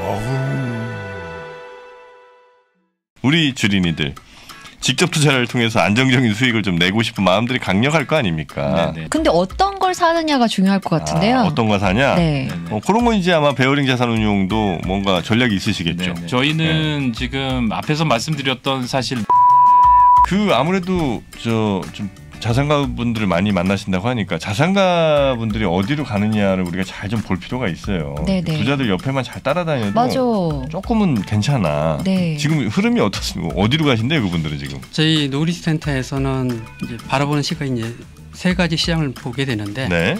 우리 주린이들 직접 투자를 통해서 안정적인 수익을 좀 내고 싶은 마음들이 강력할 거 아닙니까? 네네. 근데 어떤 걸 사느냐가 중요할 것 같은데요. 어떤 거 사냐? 네. 그런 건 이제 아마 베어링 자산운용도 뭔가 전략이 있으시겠죠. 네네. 저희는 지금 앞에서 말씀드렸던 사실 아무래도 좀 자산가 분들을 많이 만나신다고 하니까 자산가 분들이 어디로 가느냐를 우리가 잘 좀 볼 필요가 있어요. 네네. 부자들 옆에만 잘 따라다녀도 맞아. 조금은 괜찮아. 네. 지금 흐름이 어떻습니까? 어디로 가신대요, 그분들은 지금? 저희 노리센터에서는 이제 바라보는 시각이 이제 세 가지 시장을 보게 되는데 네.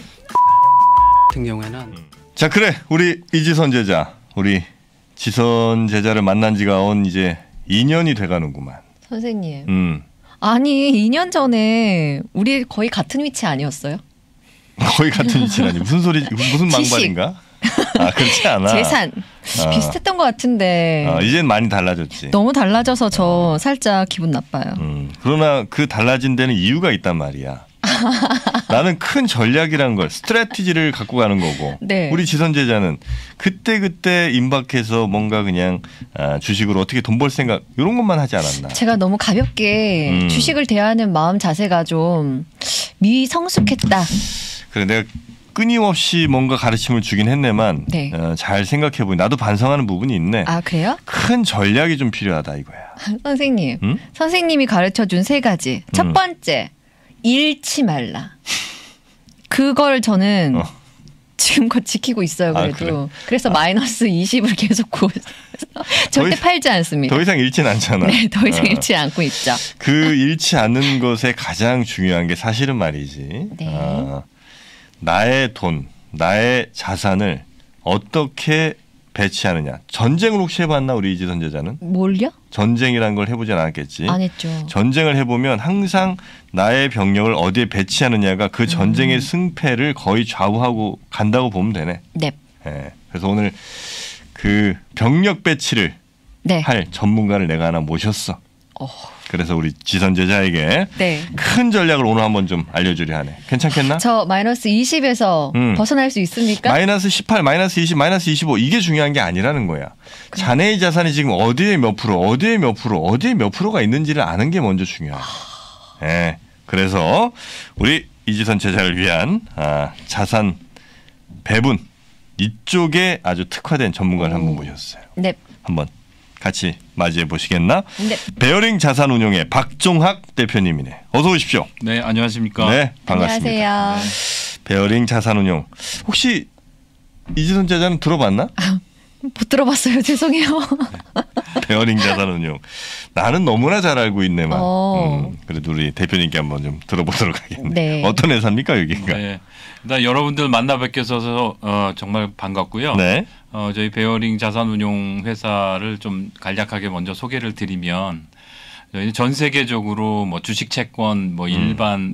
같은 경우에는 자, 그래. 우리 이지선 제자, 우리 지선 제자를 만난 지가 이제 2년이 돼가는구만. 선생님. 아니 2년 전에 우리 거의 같은 위치 아니었어요? 거의 같은 위치라니 무슨 소리 무슨 망발인가? 그렇지 않아. 재산 비슷했던 것 같은데 이젠 많이 달라졌지. 너무 달라져서 저 살짝 기분 나빠요. 그러나 그 달라진 데는 이유가 있단 말이야. 나는 큰 전략이란 걸 스트래티지를 갖고 가는 거고 네. 우리 지선 제자는 그때 임박해서 뭔가 그냥 주식으로 어떻게 돈 벌 생각 이런 것만 하지 않았나. 제가 너무 가볍게 주식을 대하는 마음 자세가 좀 미성숙했다. 그래 내가 끊임없이 뭔가 가르침을 주긴 했네만 네. 잘 생각해보니 나도 반성하는 부분이 있네. 아 그래요? 큰 전략이 좀 필요하다 이거야. 선생님 선생님이 가르쳐준 세 가지. 첫 번째 잃지 말라. 그걸 저는 지금껏 지키고 있어요. 그래도. 그래? 그래서 마이너스 20을 계속 구워서 절대 팔지 않습니다. 더 이상 잃진 않잖아. 네, 더 이상 잃지 않고 있죠. 그 잃지 않는 것에 가장 중요한 게 사실은 말이지. 네. 나의 돈, 나의 자산을 어떻게 배치하느냐. 전쟁을 혹시 해봤나 우리 이지선 제자는? 뭘요? 전쟁이란 걸 해보진 않았겠지. 안 했죠. 전쟁을 해보면 항상 나의 병력을 어디에 배치하느냐가 그 전쟁의 승패를 거의 좌우하고 간다고 보면 되네. 네. 네. 그래서 오늘 그 병력 배치를 네. 할 전문가를 내가 하나 모셨어. 그래서 우리 지선 제자에게 네. 큰 전략을 오늘 한번 좀 알려주려 하네. 괜찮겠나? 저 마이너스 20에서 벗어날 수 있습니까? 마이너스 18, 마이너스 20, 마이너스 25 이게 중요한 게 아니라는 거야. 자네의 자산이 지금 어디에 몇 프로, 어디에 몇 프로, 어디에 몇 프로가 있는지를 아는 게 먼저 중요해. 네. 그래서 우리 이지선 제자를 위한 자산 배분 이쪽에 아주 특화된 전문가를 한분 모셨어요. 네. 한번 같이 맞이해 보시겠나? 네. 베어링 자산운용의 박종학 대표님이네. 어서 오십시오. 네, 안녕하십니까? 네, 반갑습니다. 안녕하세요. 베어링 자산운용. 혹시 이지선 제자는 들어봤나? 못 들어봤어요. 죄송해요. 베어링 자산운용. 나는 너무나 잘 알고 있네만. 그래도 우리 대표님께 한번 좀 들어보도록 하겠네. 네. 어떤 회사입니까 여기가? 네. 일단 여러분들 만나 뵙게 돼서 정말 반갑고요. 네. 저희 베어링 자산운용 회사를 좀 간략하게 먼저 소개를 드리면 저희 전 세계적으로 뭐 주식 채권 뭐 일반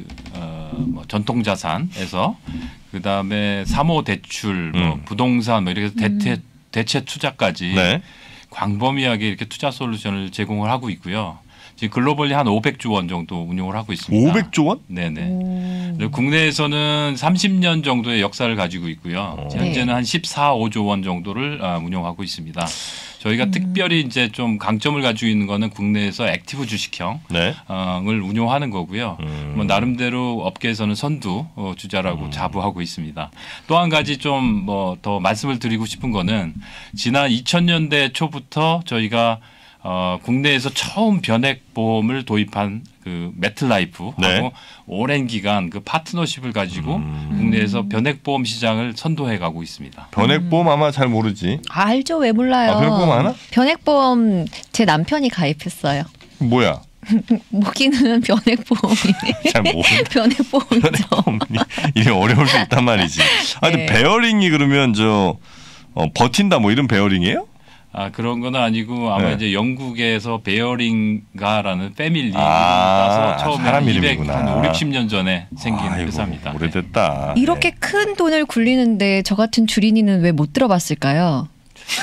뭐 전통 자산에서 그다음에 사모 대출 뭐 부동산 뭐 이렇게 대체 투자까지 네. 광범위하게 이렇게 투자 솔루션을 제공을 하고 있고요. 지금 글로벌리 한 500조 원 정도 운용을 하고 있습니다. 500조 원? 네네. 그리고 국내에서는 30년 정도의 역사를 가지고 있고요. 네. 현재는 한 14, 5조 원 정도를 운용하고 있습니다. 저희가 특별히 이제 좀 강점을 가지고 있는 거는 국내에서 액티브 주식형 네. 을 운용하는 거고요. 뭐 나름대로 업계에서는 선두 주자라고 자부하고 있습니다. 또 한 가지 좀 뭐 더 말씀을 드리고 싶은 거는 지난 2000년대 초부터 저희가 국내에서 처음 변액 보험을 도입한 그 매틀라이프하고 네. 오랜 기간 그 파트너십을 가지고 국내에서 변액 보험 시장을 선도해 가고 있습니다. 변액보험 아마 잘 모르지. 알죠. 왜 몰라요. 변액보험 아나? 변액보험 제 남편이 가입했어요. 뭐야? 모기는 변액보험이네. 잘 모르. 변액보험이죠. 변액보험이 이게 어려울 수 있단 말이지. 근데 네. 베어링이 그러면 버틴다 뭐 이런 베어링이에요? 그런 건 아니고 아마 네. 이제 영국에서 베어링가라는 패밀리 아, 따서 처음에 사람 한 이름이구나. 5, 60년 전에 생긴 아이고, 회사입니다. 오래됐다. 이렇게 네. 큰 돈을 굴리는데 저 같은 주린이는 왜 못 들어봤을까요?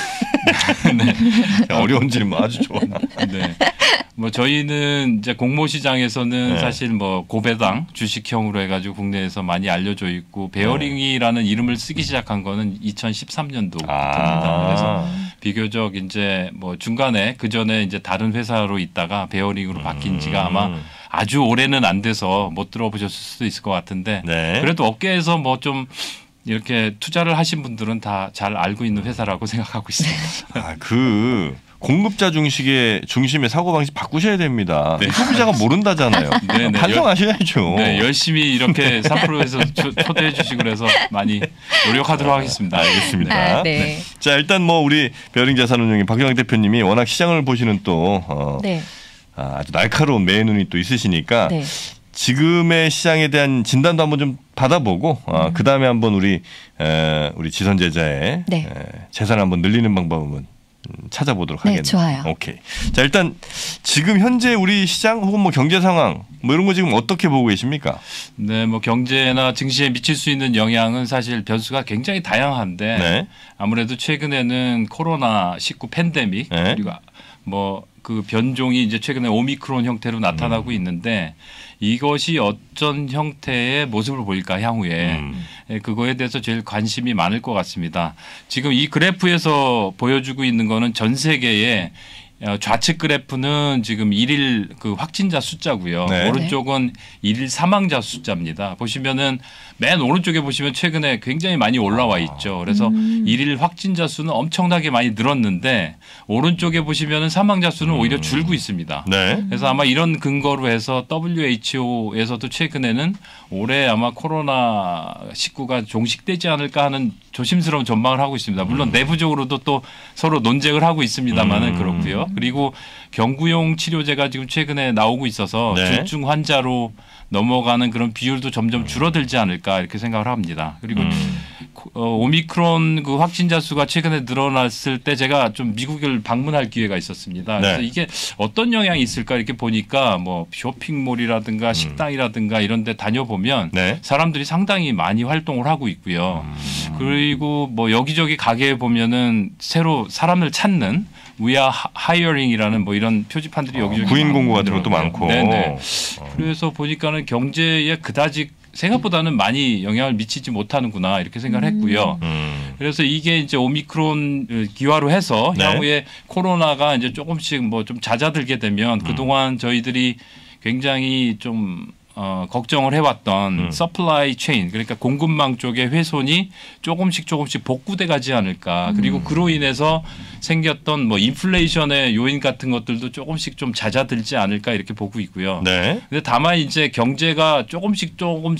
네. 어려운 질문 아주 좋아. 네. 뭐 저희는 이제 공모시장에서는 네. 사실 뭐 고배당 주식형으로 해가지고 국내에서 많이 알려져 있고 베어링이라는 이름을 쓰기 시작한 거는 2013년도부터입니다. 그래서 비교적 이제 뭐 중간에 그 전에 이제 다른 회사로 있다가 베어링으로 바뀐 지가 아마 아주 오래는 안 돼서 못 들어보셨을 수도 있을 것 같은데 네. 그래도 업계에서 뭐 좀 이렇게 투자를 하신 분들은 다 잘 알고 있는 회사라고 생각하고 있습니다. 아, 그 공급자 중심의 사고방식 바꾸셔야 됩니다. 네. 소비자가 모른다잖아요. 네, 네. 반성하셔야죠. 네, 열심히 이렇게 3%에서 초대해 주시고 그래서 많이 노력하도록 하겠습니다. 알겠습니다. 아, 네. 자, 일단 뭐 우리 베어링 자산운용의 박영학 대표님이 워낙 시장을 보시는 또 네. 아주 날카로운 매의 눈이 또 있으시니까 네. 지금의 시장에 대한 진단도 한번 좀 받아보고 그 다음에 한번 우리 지선 제자의 네. 재산을 한번 늘리는 방법은 찾아보도록 네, 하겠네요. 좋아요. 오케이. 자, 일단 지금 현재 우리 시장 혹은 뭐 경제 상황 뭐 이런 거 지금 어떻게 보고 계십니까? 네, 뭐 경제나 증시에 미칠 수 있는 영향은 사실 변수가 굉장히 다양한데 네. 아무래도 최근에는 코로나19 팬데믹 네. 그리고 뭐 그 변종이 이제 최근에 오미크론 형태로 나타나고 있는데 이것이 어떤 형태의 모습을 보일까 향후에 그거에 대해서 제일 관심이 많을 것 같습니다. 지금 이 그래프에서 보여주고 있는 거는 전 세계의 좌측 그래프는 지금 일일 그 확진자 숫자고요. 네. 오른쪽은 일일 사망자 숫자입니다. 보시면은 맨 오른쪽에 보시면 최근에 굉장히 많이 올라와 있죠. 그래서 일일 확진자 수는 엄청나게 많이 늘었는데 오른쪽에 보시면은 사망자 수는 오히려 줄고 있습니다. 네. 그래서 아마 이런 근거로 해서 WHO에서도 최근에는 올해 아마 코로나19가 종식되지 않을까 하는 조심스러운 전망을 하고 있습니다. 물론 내부적으로도 또 서로 논쟁을 하고 있습니다만은 그렇고요. 그리고 경구용 치료제가 지금 최근에 나오고 있어서 네. 중증 환자로 넘어가는 그런 비율도 점점 줄어들지 않을까 이렇게 생각을 합니다. 그리고 오미크론 그 확진자 수가 최근에 늘어났을 때 제가 좀 미국을 방문할 기회가 있었습니다. 그래서 네. 이게 어떤 영향이 있을까 이렇게 보니까 뭐 쇼핑몰이라든가 식당이라든가 이런 데 다녀보면 네. 사람들이 상당히 많이 활동을 하고 있고요. 그리고 뭐 여기저기 가게에 보면은 새로 사람을 찾는 We are hiring이라는 뭐 이런 표지판들이 여기저기 구인 공고 같은 것도 많더라고요. 많고. 네네. 그래서 보니까는 경제에 그다지 생각보다는 많이 영향을 미치지 못하는구나 이렇게 생각을 했고요. 그래서 이게 이제 오미크론 기화로 해서 네. 향후에 코로나가 이제 조금씩 뭐 좀 잦아들게 되면 그동안 저희들이 굉장히 좀 걱정을 해왔던 서플라이 체인 그러니까 공급망 쪽의 훼손이 조금씩 복구돼 가지 않을까. 그리고 그로 인해서 생겼던 뭐 인플레이션의 요인 같은 것들도 조금씩 좀 잦아들지 않을까 이렇게 보고 있고요. 네. 근데 다만 이제 경제가 조금씩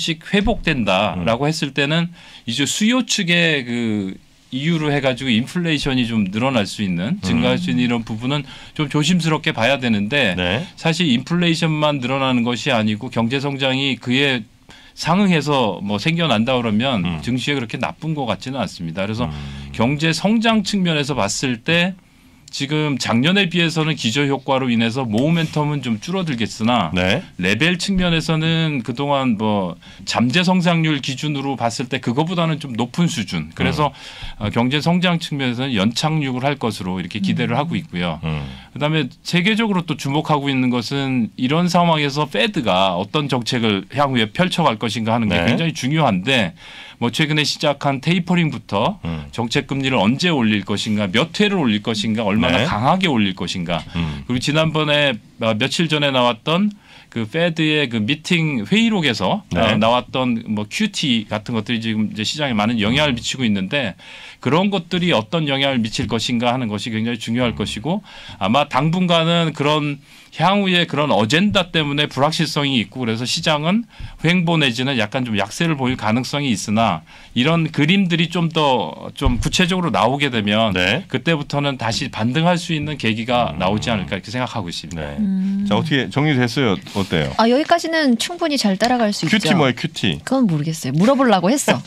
회복된다라고 했을 때는 이제 수요 측의 그 이유로 해가지고 인플레이션이 좀 늘어날 수 있는 증가할 수 있는 이런 부분은 좀 조심스럽게 봐야 되는데 네. 사실 인플레이션만 늘어나는 것이 아니고 경제 성장이 그에 상응해서 뭐 생겨난다 그러면 증시에 그렇게 나쁜 것 같지는 않습니다. 그래서 경제 성장 측면에서 봤을 때 지금 작년에 비해서는 기저 효과로 인해서 모멘텀은 좀 줄어들겠으나 네. 레벨 측면에서는 그동안 뭐 잠재 성장률 기준으로 봤을 때 그거보다는 좀 높은 수준. 그래서 경제 성장 측면에서는 연착륙을 할 것으로 이렇게 기대를 하고 있고요. 그다음에 세계적으로 또 주목하고 있는 것은 이런 상황에서 페드가 어떤 정책을 향후에 펼쳐갈 것인가 하는 게 네. 굉장히 중요한데 뭐 최근에 시작한 테이퍼링부터 정책 금리를 언제 올릴 것인가, 몇 회를 올릴 것인가, 얼마나 네. 강하게 올릴 것인가. 그리고 지난번에 며칠 전에 나왔던 그 페드의 그 미팅 회의록에서 네. 나왔던 뭐 QT 같은 것들이 지금 이제 시장에 많은 영향을 미치고 있는데 그런 것들이 어떤 영향을 미칠 것인가 하는 것이 굉장히 중요할 것이고 아마 당분간은 그런 향후에 그런 어젠다 때문에 불확실성이 있고 그래서 시장은 횡보 내지는 약간 좀 약세를 보일 가능성이 있으나 이런 그림들이 좀 더 좀 구체적으로 나오게 되면 네. 그때부터는 다시 반등할 수 있는 계기가 나오지 않을까 이렇게 생각하고 있습니다. 네. 자, 어떻게 정리됐어요? 어때요? 아 여기까지는 충분히 잘 따라갈 수 있죠. 큐티 뭐예요, 큐티? 그건 모르겠어요. 물어보려고 했어.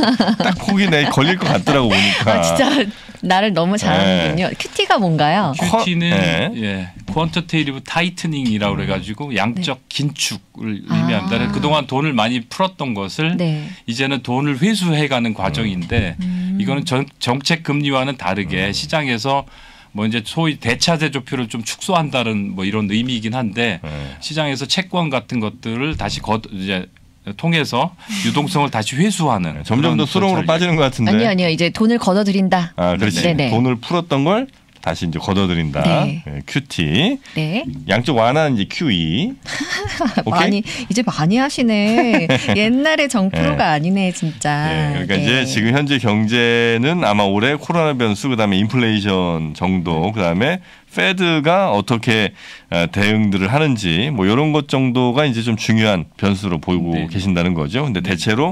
딱 폭이 내 걸릴 것 같더라고 보니까. 아 진짜 나를 너무 잘하는군요. 큐티가 뭔가요? 큐티는 네. 예, 쿼언터테이티브 타이트닝이라고 그래가지고 양적 긴축을 의미합니다. 그래서 그동안 돈을 많이 풀었던 것을 네. 이제는 돈을 회수해가는 과정인데 이거는 정책 금리와는 다르게 시장에서 뭐 이제 소위 대차대조표를 좀 축소한다는 뭐 이런 의미이긴 한데 시장에서 채권 같은 것들을 다시 이제 통해서 유동성을 다시 회수하는 점점 더 수렁으로 빠지는 것 같은데. 아니요. 이제 돈을 걷어들인다. 아, 그렇지. 네네. 돈을 풀었던 걸 다시 이제 걷어들인다. 네. 큐티. 네. 양쪽 완화는 이제 QE. 오케이? 이제 많이 하시네. 옛날에 정프로가 네. 아니네 진짜. 네, 그러니까 네. 이제 지금 현재 경제는 아마 올해 코로나 변수 그다음에 인플레이션 정도 그다음에 페드가 어떻게 대응들을 하는지 뭐 이런 것 정도가 이제 좀 중요한 변수로 보이고 네. 계신다는 거죠. 근데 대체로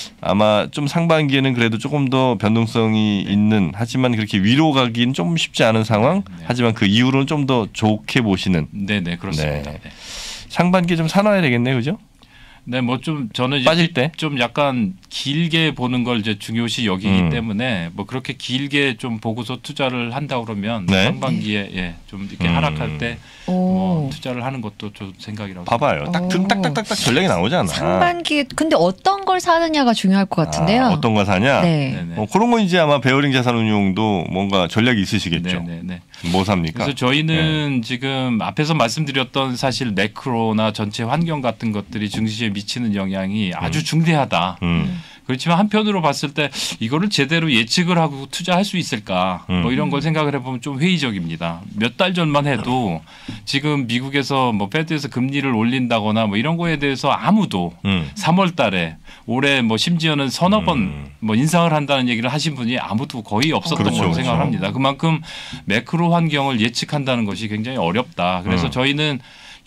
아마 좀 상반기에는 그래도 조금 더 변동성이 있는 하지만 그렇게 위로 가기는 좀 쉽지 않은 상황. 하지만 그 이후로는 좀 더 좋게 보시는. 네네 그렇습니다. 네. 네. 상반기에 좀 사놔야 되겠네요, 그죠? 네, 뭐 좀 저는 이제 빠질 때? 좀 약간 길게 보는 걸 이제 중요시 여기기 때문에 뭐 그렇게 길게 좀 보고서 투자를 한다 그러면 네. 상반기에 예, 좀 이렇게 하락할 때 오. 뭐 투자를 하는 것도 좀 생각이라고. 봐봐요. 딱 오. 딱딱딱딱 전략이 나오잖아. 상반기에 근데 어떤 걸 사느냐가 중요할 것 같은데요. 아, 어떤 거 사냐? 네. 네네. 그런 건 이제 아마 베어링 자산운용도 뭔가 전략이 있으시겠죠. 네네네. 뭐 삽니까? 그래서 저희는 지금 앞에서 말씀드렸던 사실 매크로나 전체 환경 같은 것들이 증시에 미치는 영향이 아주 중대하다. 그렇지만 한편으로 봤을 때 이거를 제대로 예측을 하고 투자할 수 있을까 뭐 이런 걸 생각을 해보면 좀 회의적입니다. 몇 달 전만 해도 지금 미국에서 뭐 페드에서 금리를 올린다거나 뭐 이런 거에 대해서 아무도 3월 달에 올해 뭐 심지어는 서너 번 뭐 인상을 한다는 얘기를 하신 분이 아무도 거의 없었던 그렇죠, 걸로 그렇죠. 생각을 합니다. 그만큼 매크로 환경을 예측한다는 것이 굉장히 어렵다. 그래서 저희는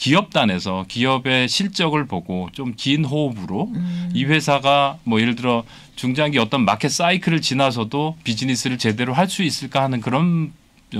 기업단에서 기업의 실적을 보고 좀 긴 호흡으로 이 회사가 뭐 예를 들어 중장기 어떤 마켓 사이클을 지나서도 비즈니스를 제대로 할 수 있을까 하는 그런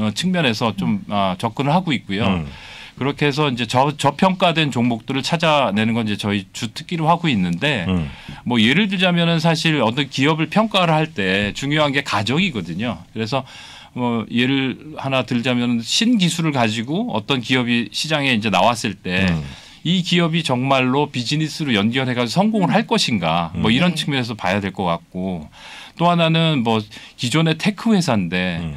측면에서 좀 접근을 하고 있고요. 그렇게 해서 이제 저평가된 종목들을 찾아내는 건 이제 저희 주특기로 하고 있는데 뭐 예를 들자면은 사실 어떤 기업을 평가를 할 때 중요한 게 가정이거든요. 그래서 뭐 예를 하나 들자면 신기술을 가지고 어떤 기업이 시장에 이제 나왔을 때 이 기업이 정말로 비즈니스로 연결해가지고 성공을 할 것인가 뭐 이런 측면에서 봐야 될 것 같고 또 하나는 뭐 기존의 테크 회사인데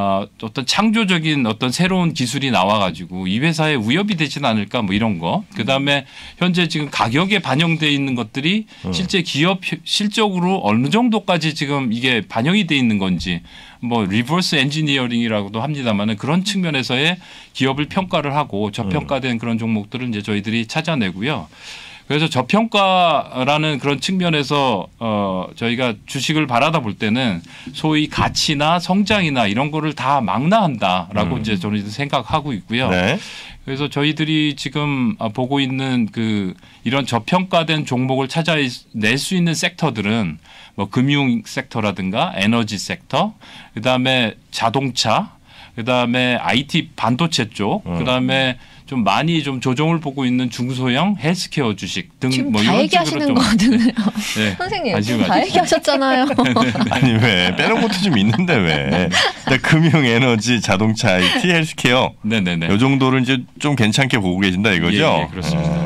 어떤 창조적인 어떤 새로운 기술이 나와가지고 이 회사에 위협이 되지는 않을까 뭐 이런 거. 그다음에 현재 지금 가격에 반영돼 있는 것들이 실제 기업 실적으로 어느 정도까지 지금 이게 반영이 돼 있는 건지 뭐 리버스 엔지니어링이라고도 합니다만은 그런 측면에서의 기업을 평가를 하고 저평가된 그런 종목들을 이제 저희들이 찾아내고요. 그래서 저평가라는 그런 측면에서 저희가 주식을 바라다 볼 때는 소위 가치나 성장이나 이런 거를 다 망라한다라고 이제 저는 생각하고 있고요. 네. 그래서 저희들이 지금 보고 있는 이런 저평가된 종목을 찾아낼 수 있는 섹터들은 뭐 금융 섹터라든가 에너지 섹터, 그다음에 자동차, 그다음에 IT 반도체 쪽, 그다음에 좀 많이 좀 조정을 보고 있는 중소형 헬스케어 주식 등 지금 뭐 다 이런 얘기하시는 좀 거거든요. 네, 선생님 관심을 지금 다 가지고 얘기하셨잖아요. 아니 왜 빼놓은 것도 좀 있는데 왜? 일단 금융, 에너지, 자동차, IT, 헬스케어 네네네. 이 정도를 이제 좀 괜찮게 보고 계신다 이거죠? 예, 그렇습니다.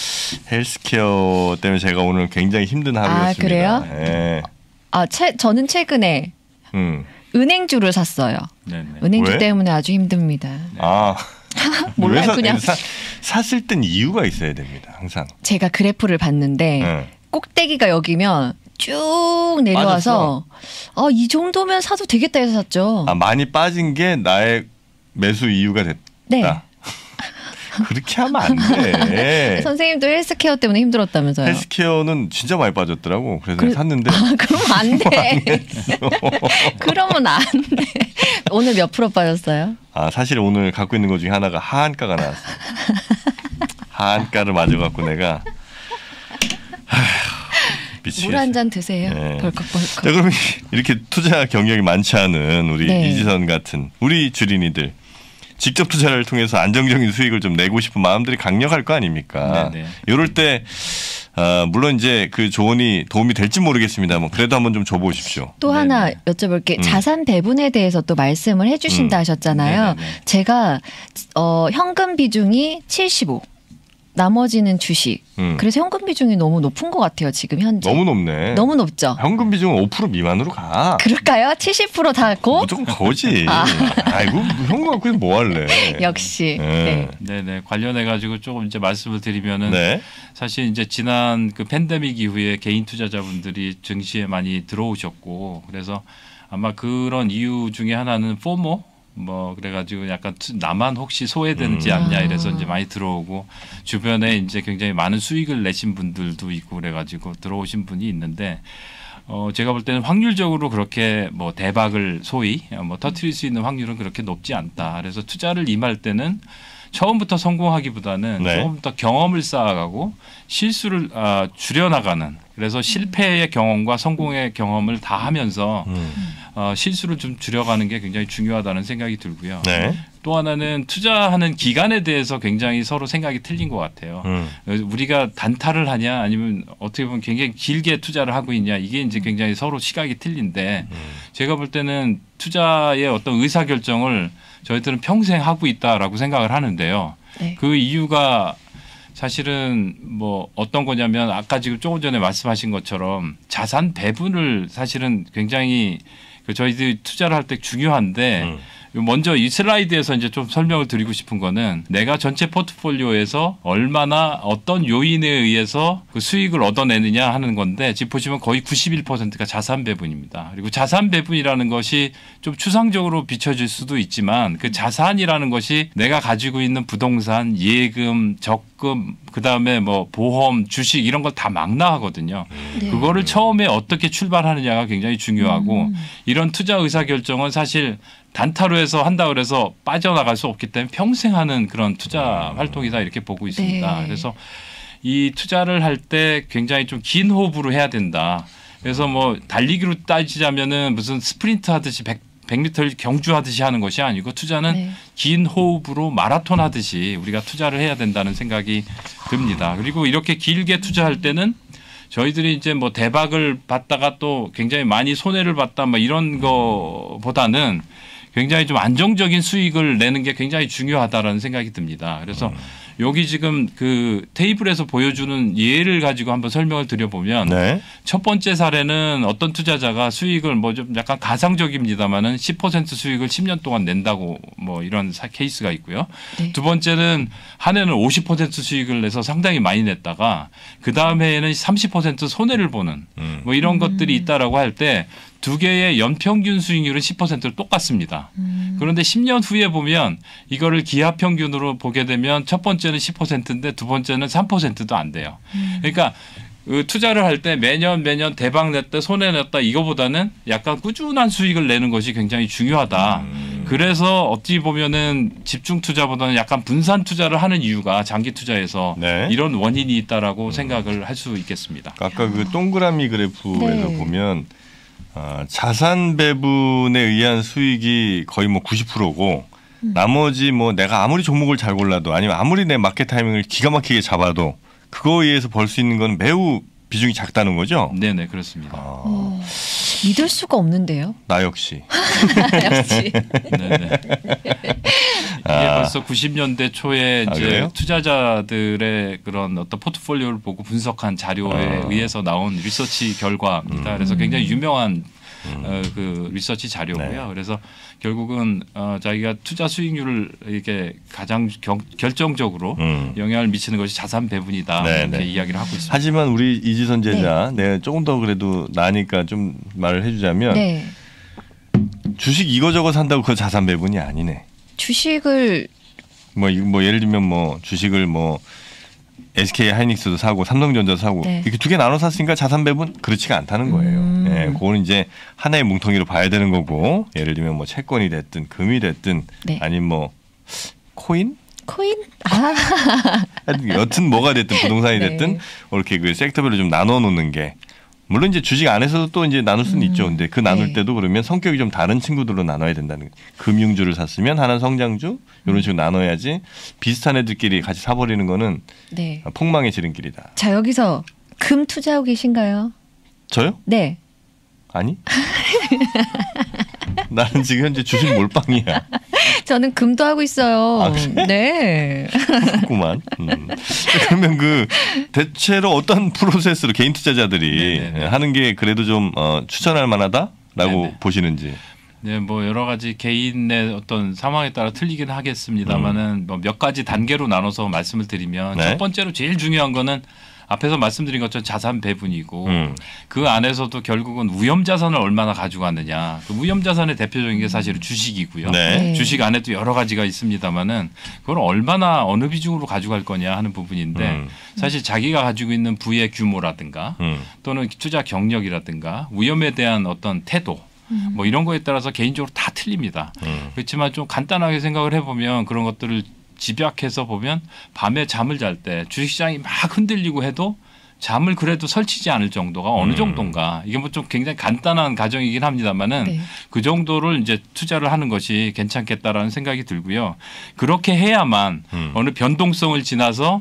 헬스케어 때문에 제가 오늘 굉장히 힘든 하루였습니다. 그래요? 예. 저는 최근에 음. 은행주를 샀어요. 네네. 은행주 왜? 때문에 아주 힘듭니다. 아. 몰라요, 그냥. 샀을 땐 이유가 있어야 됩니다. 항상. 제가 그래프를 봤는데 네. 꼭대기가 여기면 쭉 내려와서 이 정도면 사도 되겠다 해서 샀죠. 아, 많이 빠진 게 나의 매수 이유가 됐다. 네. 그렇게 하면 안 돼. 선생님도 헬스케어 때문에 힘들었다면서요. 헬스케어는 진짜 많이 빠졌더라고. 그래서 샀는데. 그러면 안 돼. 그러면 안 돼. 오늘 몇 프로 빠졌어요? 사실 오늘 갖고 있는 것 중에 하나가 하한가가 나왔어요. 하한가를 맞아갖고 내가 미치겠어요. 물 한 잔 드세요. 네. 벌컥벌컥. 자, 그럼 이렇게 투자 경력이 많지 않은 우리 네. 이지선 같은 우리 주린이들 직접 투자를 통해서 안정적인 수익을 좀 내고 싶은 마음들이 강력할 거 아닙니까? 네네. 이럴 때 물론 이제 그 조언이 도움이 될지 모르겠습니다만 그래도 한번 좀 줘보십시오. 또 네네. 하나 여쭤볼게. 자산 배분에 대해서 또 말씀을 해주신다 하셨잖아요. 네네네. 제가 현금 비중이 75. 나머지는 주식. 그래서 현금 비중이 너무 높은 것 같아요. 지금 현재. 너무 높네. 너무 높죠. 현금 비중은 5% 미만으로 가. 그럴까요? 70%다 고? 무조건 거지. 아이고 현금 갖고 뭐 할래. 역시. 네. 네네. 관련해 가지고 조금 이제 말씀을 드리면은 네. 사실 이제 지난 그 팬데믹 이후에 개인 투자자분들이 증시에 많이 들어오셨고 그래서 아마 그런 이유 중에 하나는 포모 뭐 그래가지고 약간 나만 혹시 소외되지 않냐 이래서 이제 많이 들어오고 주변에 이제 굉장히 많은 수익을 내신 분들도 있고 그래가지고 들어오신 분이 있는데 제가 볼 때는 확률적으로 그렇게 뭐 대박을 소위 뭐 터트릴 수 있는 확률은 그렇게 높지 않다. 그래서 투자를 임할 때는 처음부터 성공하기보다는 네. 조금 더 경험을 쌓아가고 실수를 줄여나가는 그래서 실패의 경험과 성공의 경험을 다 하면서 실수를 좀 줄여가는 게 굉장히 중요하다는 생각이 들고요. 네. 또 하나는 투자하는 기간에 대해서 굉장히 서로 생각이 틀린 것 같아요. 우리가 단타를 하냐 아니면 어떻게 보면 굉장히 길게 투자를 하고 있냐 이게 이제 굉장히 서로 시각이 틀린데 제가 볼 때는 투자의 어떤 의사결정을 저희들은 평생 하고 있다라고 생각을 하는데요. 네. 그 이유가 사실은 뭐 어떤 거냐면 아까 지금 조금 전에 말씀하신 것처럼 자산 배분을 사실은 굉장히 저희들이 투자를 할 때 중요한데 먼저 이 슬라이드에서 이제 좀 설명을 드리고 싶은 거는 내가 전체 포트폴리오에서 얼마나 어떤 요인에 의해서 그 수익을 얻어내느냐 하는 건데 지금 보시면 거의 91%가 자산 배분입니다. 그리고 자산 배분이라는 것이 좀 추상적으로 비춰질 수도 있지만 그 자산이라는 것이 내가 가지고 있는 부동산, 예금, 적금, 그다음에 뭐 보험, 주식 이런 걸 다 망라하거든요. 네. 그거를 처음에 어떻게 출발하느냐가 굉장히 중요하고 이런 투자 의사결정은 사실 단타로 해서 한다 그래서 빠져나갈 수 없기 때문에 평생 하는 그런 투자 활동이다 이렇게 보고 있습니다. 네. 그래서 이 투자를 할 때 굉장히 좀 긴 호흡으로 해야 된다. 그래서 뭐 달리기로 따지자면은 무슨 스프린트 하듯이 100m 경주하듯이 하는 것이 아니고 투자는 네. 긴 호흡으로 마라톤 하듯이 우리가 투자를 해야 된다는 생각이 듭니다. 그리고 이렇게 길게 투자할 때는 저희들이 이제 뭐 대박을 봤다가 또 굉장히 많이 손해를 봤다 뭐 이런 거보다는 굉장히 좀 안정적인 수익을 내는 게 굉장히 중요하다라는 생각이 듭니다. 그래서 여기 지금 그 테이블에서 보여주는 예를 가지고 한번 설명을 드려보면 네. 첫 번째 사례는 어떤 투자자가 수익을 뭐 좀 약간 가상적입니다만은 10% 수익을 10년 동안 낸다고 뭐 이런 케이스가 있고요. 네. 두 번째는 한 해는 50% 수익을 내서 상당히 많이 냈다가 그 다음 해에는 30% 손해를 보는 뭐 이런 것들이 있다라고 할 때 두 개의 연평균 수익률은 10%로 똑같습니다. 그런데 10년 후에 보면 이거를 기하평균으로 보게 되면 첫 번째는 10%인데 두 번째는 3%도 안 돼요. 그러니까 투자를 할 때 매년 대박 냈다 손해 냈다 이거보다는 약간 꾸준한 수익을 내는 것이 굉장히 중요하다. 그래서 어찌 보면은 집중 투자보다는 약간 분산 투자를 하는 이유가 장기 투자에서 네. 이런 원인이 있다라고 생각을 할 수 있겠습니다. 아까 그 동그라미 그래프에서 네. 보면 자산 배분에 의한 수익이 거의 뭐 90%고 나머지 뭐 내가 아무리 종목을 잘 골라도 아니면 아무리 내 마켓 타이밍을 기가 막히게 잡아도 그거에 의해서 벌 수 있는 건 매우 비중이 작다는 거죠? 네네 그렇습니다. 믿을 수가 없는데요. 나 역시. 역시. 네네. 이게 벌써 90년대 초에 이제 그래요? 투자자들의 그런 어떤 포트폴리오를 보고 분석한 자료에 의해서 나온 리서치 결과입니다. 그래서 굉장히 유명한 그 리서치 자료고요. 네. 그래서 결국은 자기가 투자 수익률을 이렇게 가장 결정적으로 영향을 미치는 것이 자산 배분이다 네, 이렇게 네. 이야기를 하고 있습니다. 하지만 우리 이지선 제자 내가 조금 더 그래도 나니까 좀 말을 해주자면 네. 주식 이거저거 산다고 그거 자산 배분이 아니네. 주식을 뭐 예를 들면 뭐 주식을 뭐 SK 하이닉스도 사고 삼성전자도 사고 네. 이렇게 두 개 나눠 샀으니까 자산 배분 그렇지가 않다는 거예요. 예, 그거는 이제 하나의 뭉텅이로 봐야 되는 거고 예를 들면 뭐 채권이 됐든 금이 됐든 네. 아니면 뭐 코인? 코인? 하여튼 여튼 뭐가 됐든 부동산이 네. 됐든 이렇게 그 섹터별로 좀 나눠 놓는 게 물론 이제 주식 안에서도 또 이제 나눌 수는 있죠. 근데 그 나눌 네. 때도 그러면 성격이 좀 다른 친구들로 나눠야 된다는 거예요. 금융주를 샀으면 하나는 성장주 이런 식으로 나눠야지 비슷한 애들끼리 같이 사버리는 거는 네. 폭망의 지름길이다. 자, 여기서 금 투자하고 계신가요? 저요? 네. 아니? 나는 지금 현재 주식 몰빵이야. 저는 금도 하고 있어요. 아, 그래? 네. 그렇구만. 그러면 그 대체로 어떤 프로세스로 개인 투자자들이 네네네. 하는 게 그래도 좀 추천할 만하다라고 네네. 보시는지. 네, 뭐 여러 가지 개인의 어떤 상황에 따라 틀리긴 하겠습니다만은 뭐 몇 가지 단계로 나눠서 말씀을 드리면 네. 첫 번째로 제일 중요한 거는 앞에서 말씀드린 것처럼 자산 배분이고 그 안에서도 결국은 위험 자산을 얼마나 가지고 왔느냐. 그 위험 자산의 대표적인 게 사실은 주식이고요. 네. 네. 주식 안에도 여러 가지가 있습니다만은 그걸 얼마나 어느 비중으로 가져갈 거냐 하는 부분인데 사실 자기가 가지고 있는 부의 규모라든가 또는 투자 경력이라든가 위험에 대한 어떤 태도 뭐 이런 거에 따라서 개인적으로 다 틀립니다. 그렇지만 좀 간단하게 생각을 해보면 그런 것들을 집약해서 보면 밤에 잠을 잘 때 주식시장이 막 흔들리고 해도 잠을 그래도 설치지 않을 정도가 어느 정도인가. 이게 뭐 좀 굉장히 간단한 가정이긴 합니다만은 네. 그 정도를 이제 투자를 하는 것이 괜찮겠다라는 생각이 들고요. 그렇게 해야만 어느 변동성을 지나서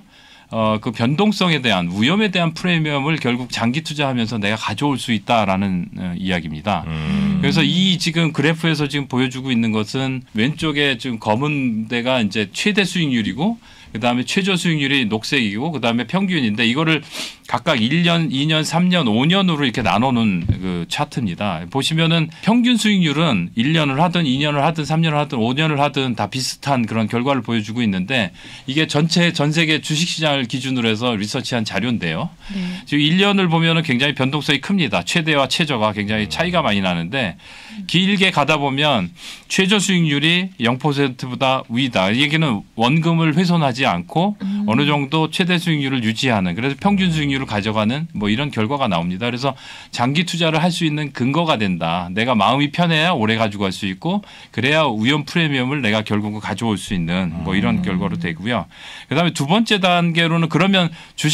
그 변동성에 대한 위험에 대한 프리미엄을 결국 장기 투자하면서 내가 가져올 수 있다라는 이야기입니다. 그래서 이 지금 그래프에서 지금 보여주고 있는 것은 왼쪽에 지금 검은 데가 이제 최대 수익률이고 그다음에 최저 수익률이 녹색이고 그다음에 평균인데 이거를 각각 1년, 2년, 3년, 5년으로 이렇게 나눠놓은 그 차트입니다. 보시면은 평균 수익률은 1년을 하든 2년을 하든 3년을 하든 5년을 하든 다 비슷한 그런 결과를 보여주고 있는데 이게 전체 전 세계 주식시장을 기준으로 해서 리서치한 자료인데요. 네. 지금 1년을 보면은 굉장히 변동성이 큽니다. 최대와 최저가 굉장히 차이가 많이 나는데 길게 가다 보면 최저 수익률이 0%보다 위다. 이 얘기는 원금을 훼손하지 않고 어느 정도 최대 수익률을 유지하는 그래서 평균 수익률을 가져가는 뭐 이런 결과가 나옵니다. 그래서 장기 투자를 할 수 있는 근거가 된다. 내가 마음이 편해야 오래 가지고 갈 수 있고 그래야 위험 프리미엄을 내가 결국은 가져올 수 있는 뭐 이런 결과로 되고요. 그다음에 두 번째 단계로는 그러면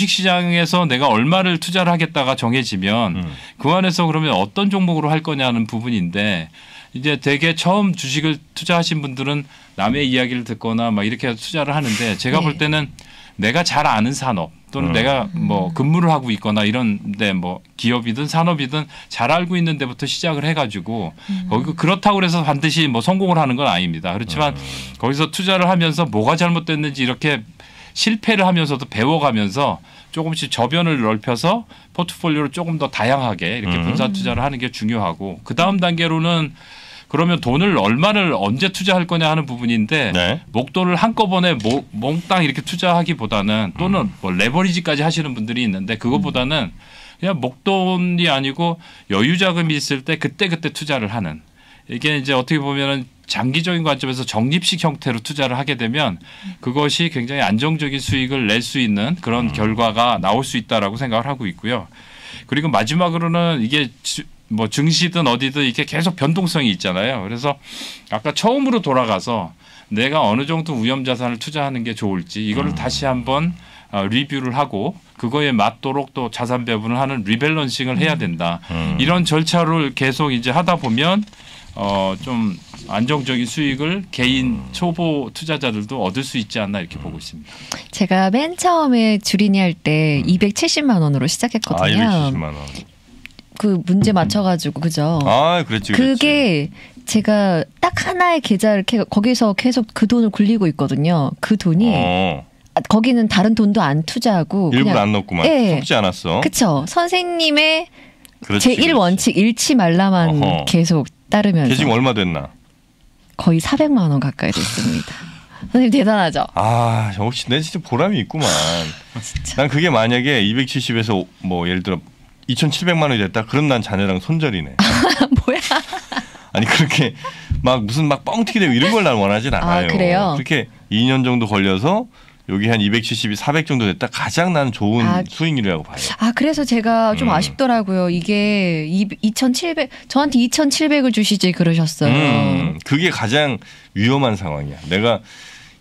주식시장에서 내가 얼마를 투자를 하겠다가 정해지면 그 안에서 그러면 어떤 종목으로 할 거냐는 부분인데 이제 되게 처음 주식을 투자하신 분들은 남의 이야기를 듣거나 막 이렇게 투자를 하는데 제가 네. 볼 때는 내가 잘 아는 산업 또는 내가 뭐 근무를 하고 있거나 이런데 뭐 기업이든 산업이든 잘 알고 있는 데부터 시작을 해가지고 거기 그렇다고 해서 반드시 뭐 성공을 하는 건 아닙니다. 그렇지만 거기서 투자를 하면서 뭐가 잘못됐는지 이렇게 실패를 하면서도 배워가면서 조금씩 저변을 넓혀서 포트폴리오를 조금 더 다양하게 이렇게 분산 투자를 하는 게 중요하고 그 다음 단계로는 그러면 돈을 얼마를 언제 투자할 거냐 하는 부분인데 네. 목돈을 한꺼번에 몽땅 이렇게 투자하기보다는 또는 뭐 레버리지까지 하시는 분들이 있는데 그것보다는 그냥 목돈이 아니고 여유 자금이 있을 때 그때 투자를 하는 이게 이제 어떻게 보면은 장기적인 관점에서 적립식 형태로 투자를 하게 되면 그것이 굉장히 안정적인 수익을 낼 수 있는 그런 결과가 나올 수 있다라고 생각을 하고 있고요. 그리고 마지막으로는 이게 뭐 증시든 어디든 이렇게 계속 변동성이 있잖아요. 그래서 아까 처음으로 돌아가서 내가 어느 정도 위험 자산을 투자하는 게 좋을지 이거를 다시 한번 리뷰를 하고 그거에 맞도록 또 자산 배분을 하는 리밸런싱을 해야 된다. 이런 절차를 계속 이제 하다 보면 좀 안정적인 수익을 개인 초보 투자자들도 얻을 수 있지 않나 이렇게 보고 있습니다. 제가 맨 처음에 주린이 할 때 270만 원으로 시작했거든요. 270만 원. 그 문제 맞춰가지고 그죠? 아, 그랬지. 그게 제가 딱 하나의 계좌를 거기서 계속 그 돈을 굴리고 있거든요. 그 돈이 거기는 다른 돈도 안 투자하고 일부러 그냥 안 넣었구만. 예. 속지 않았어. 그쵸. 선생님의 그렇지, 제1 원칙 잃지 말라만 어허. 계속 따르면서 걔 지금 얼마 됐나? 거의 400만 원 가까이 됐습니다. 선생님 대단하죠? 아, 역시 내 진짜 보람이 있구만. 난 그게 만약에 270에서 뭐 예를 들어 2,700만 원이 됐다. 그럼 난 자네랑 손절이네. 뭐야? 아니 그렇게 막 무슨 막 뻥튀기 되고 이런 걸 난 원하진 않아요. 그래요? 그렇게 2년 정도 걸려서 여기 한 270이 400 정도 됐다. 가장 나는 좋은 수익률이라고 봐요. 그래서 제가 좀 아쉽더라고요. 이게 2,700 저한테 2,700을 주시지 그러셨어요. 그게 가장 위험한 상황이야. 내가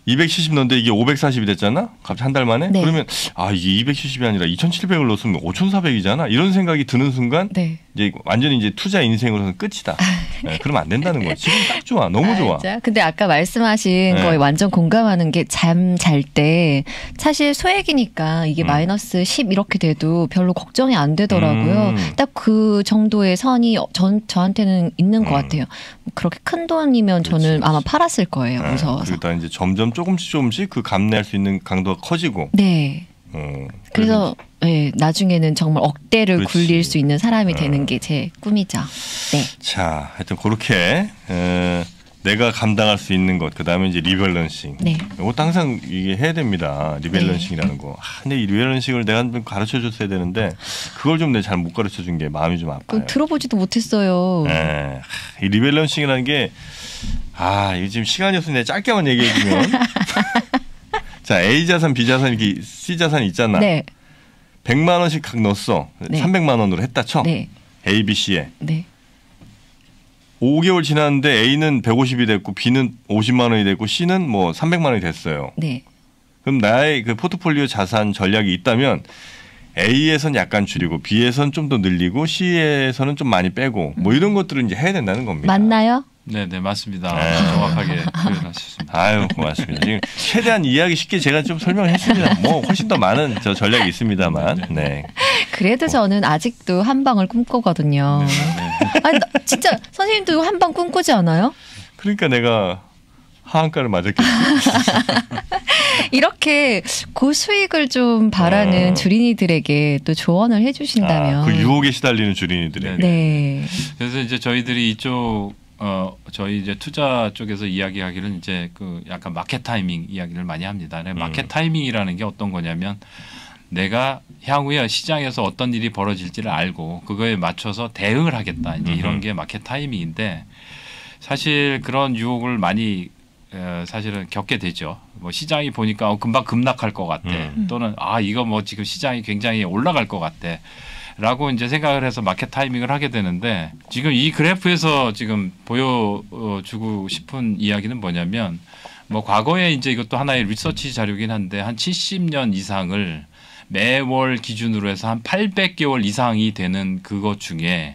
270 넣는데 이게 540이 됐잖아. 갑자기 한 달 만에. 네. 그러면 이게 270이 아니라 2,700을 넣었으면 5,400이잖아. 이런 생각이 드는 순간 네. 이제 완전히 이제 투자 인생으로서는 끝이다. 네, 그러면 안 된다는 거야. 지금 딱 좋아. 너무 좋아. 진짜? 근데 아까 말씀하신 네. 거에 완전 공감하는 게 잠 잘 때 사실 소액이니까 이게 마이너스 10 이렇게 돼도 별로 걱정이 안 되더라고요. 딱 그 정도의 선이 저한테는 있는 것 같아요. 그렇게 큰 돈이면 저는 그렇지. 아마 팔았을 거예요. 네, 무서워서. 그리고 또 이제 점점 조금씩 그 감내할 수 있는 강도가 커지고. 네. 그래서 네, 나중에는 정말 억대를 그렇지. 굴릴 수 있는 사람이 되는 게 제 꿈이죠. 네. 자, 하여튼 그렇게 내가 감당할 수 있는 것, 그 다음에 이제 리밸런싱. 네. 이것도 항상 이게 해야 됩니다. 리밸런싱이라는 거. 근데 이 리밸런싱을 내가 좀 가르쳐 줬어야 되는데 그걸 좀 내가 잘 못 가르쳐 준 게 마음이 좀 아파요. 들어보지도 못했어요. 네. 이 리밸런싱이라는 게 이거 지금 시간이 없으니 내가 짧게만 얘기해 주면 자, A 자산, B 자산, 이렇게 C 자산이 있잖아. 네. 100만 원씩 각 넣었어. 네. 300만 원으로 했다 쳐. 네. A, B, C에. 네. 5개월 지났는데 A는 150이 됐고 B는 50만 원이 됐고 C는 뭐 300만 원이 됐어요. 네. 그럼 나의 그 포트폴리오 자산 전략이 있다면 A에선 약간 줄이고 B에선 좀 더 늘리고 C에서는 좀 많이 빼고 뭐 이런 것들을 이제 해야 된다는 겁니다. 맞나요? 네, 맞습니다. 네. 정확하게 표현하셨습니다. 아유, 고맙습니다. 지금 최대한 이해하기 쉽게 제가 좀 설명을 했습니다. 뭐 훨씬 더 많은 저 전략이 있습니다만. 네. 그래도 저는 아직도 한 방을 꿈꾸거든요. 아니, 진짜 선생님도 한 방 꿈꾸지 않아요? 그러니까 내가 하한가를 맞았겠지. 이렇게 고수익을 좀 바라는 주린이들에게 또 조언을 해주신다면. 그 유혹에 시달리는 주린이들에게. 네. 그래서 이제 저희들이 이쪽 저희 이제 투자 쪽에서 이야기하기는 이제 그 약간 마켓 타이밍 이야기를 많이 합니다. 마켓 타이밍이라는 게 어떤 거냐면 내가 향후에 시장에서 어떤 일이 벌어질지를 알고 그거에 맞춰서 대응을 하겠다. 이제 이런 게 마켓 타이밍인데 사실 그런 유혹을 많이 사실은 겪게 되죠. 뭐 시장이 보니까 금방 급락할 것 같아. 또는 이거 뭐 지금 시장이 굉장히 올라갈 것 같아. 라고 이제 생각을 해서 마켓 타이밍을 하게 되는데 지금 이 그래프에서 지금 보여주고 싶은 이야기는 뭐냐면 뭐 과거에 이제 이것도 하나의 리서치 자료긴 한데 한 70년 이상을 매월 기준으로 해서 한 800개월 이상이 되는 그것 중에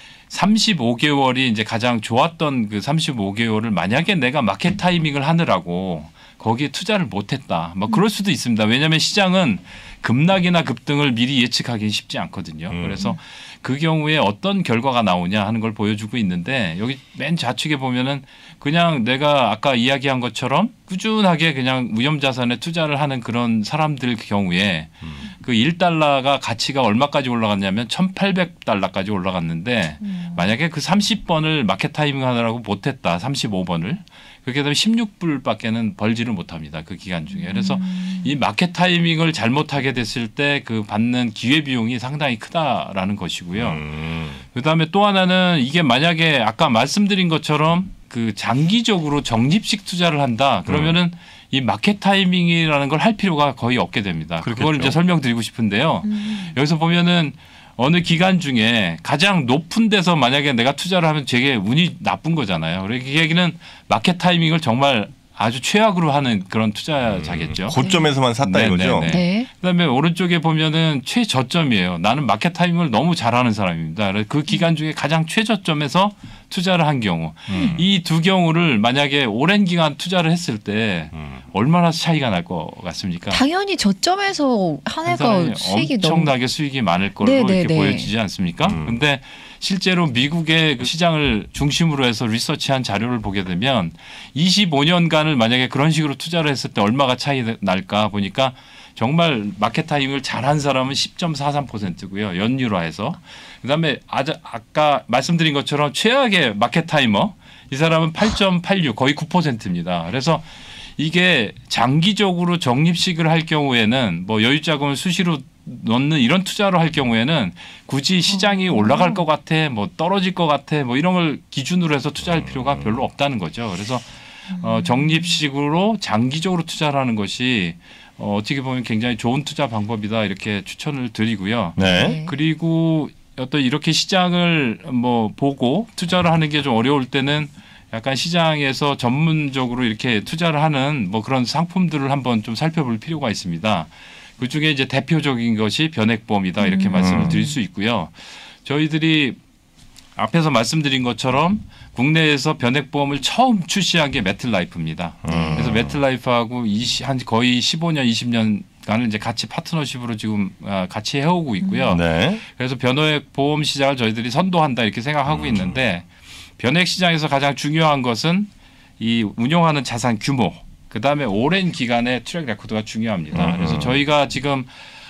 35개월이 이제 가장 좋았던 그 35개월을 만약에 내가 마켓 타이밍을 하느라고 거기에 투자를 못했다. 뭐 그럴 수도 있습니다. 왜냐하면 시장은 급락이나 급등을 미리 예측하기 쉽지 않거든요. 그래서 그 경우에 어떤 결과가 나오냐 하는 걸 보여주고 있는데 여기 맨 좌측에 보면은 그냥 내가 아까 이야기한 것처럼 꾸준하게 그냥 무형자산에 투자를 하는 그런 사람들 경우에 그 1달러가 가치가 얼마까지 올라갔냐면 1,800달러까지 올라갔는데 만약에 그 30번을 마켓 타이밍 하느라고 못했다. 35번을. 그렇게 되면 16불밖에는 벌지를 못합니다. 그 기간 중에. 그래서 이 마켓 타이밍을 잘못하게 됐을 때 그 받는 기회비용이 상당히 크다라는 것이고요. 그다음에 또 하나는 이게 만약에 아까 말씀드린 것처럼 그 장기적으로 적립식 투자를 한다. 그러면은 이 마켓 타이밍이라는 걸 할 필요가 거의 없게 됩니다. 그렇겠죠. 그걸 이제 설명드리고 싶은데요. 여기서 보면은 어느 기간 중에 가장 높은 데서 만약에 내가 투자를 하면 되게 운이 나쁜 거잖아요. 그러니까 이 얘기는 마켓 타이밍을 정말 아주 최악으로 하는 그런 투자자겠죠. 고점에서만 샀다 이거죠. 네. 그다음에 오른쪽에 보면은 최저점이에요. 나는 마켓 타이밍을 너무 잘하는 사람입니다. 그 기간 중에 가장 최저점에서 투자를 한 경우, 이 두 경우를 만약에 오랜 기간 투자를 했을 때 얼마나 차이가 날 것 같습니까? 당연히 저점에서 한 해가 수익이 너무 엄청나게 수익이 많을 걸로 네네네. 이렇게 보여지지 않습니까? 근데 실제로 미국의 그 시장을 중심으로 해서 리서치한 자료를 보게 되면 25년간을 만약에 그런 식으로 투자를 했을 때 얼마가 차이 날까 보니까 정말 마켓 타이밍을 잘한 사람은 10.43%고요. 연유로 해서. 그다음에 아까 말씀드린 것처럼 최악의 마켓 타이머 이 사람은 8.86 거의 9%입니다. 그래서 이게 장기적으로 적립식을 할 경우에는 뭐 여유 자금을 수시로 넣는 이런 투자를 할 경우에는 굳이 시장이 올라갈 것 같아, 뭐 떨어질 것 같아, 뭐 이런 걸 기준으로 해서 투자할 필요가 별로 없다는 거죠. 그래서 적립식으로 장기적으로 투자를 하는 것이 어떻게 보면 굉장히 좋은 투자 방법이다 이렇게 추천을 드리고요. 네. 그리고 어떤 이렇게 시장을 뭐 보고 투자를 하는 게 좀 어려울 때는 약간 시장에서 전문적으로 이렇게 투자를 하는 뭐 그런 상품들을 한번 좀 살펴볼 필요가 있습니다. 그 중에 이제 대표적인 것이 변액보험이다 이렇게 말씀을 드릴 수 있고요. 저희들이 앞에서 말씀드린 것처럼 국내에서 변액보험을 처음 출시한 게 메틀라이프입니다. 그래서 메틀라이프하고 한 거의 15년, 20년간을 이제 같이 파트너십으로 지금 같이 해오고 있고요. 네. 그래서 변액보험 시장을 저희들이 선도한다 이렇게 생각하고 있는데 변액 시장에서 가장 중요한 것은 이 운용하는 자산 규모, 그다음에 오랜 기간의 트랙 레코드가 중요합니다. 그래서 저희가 지금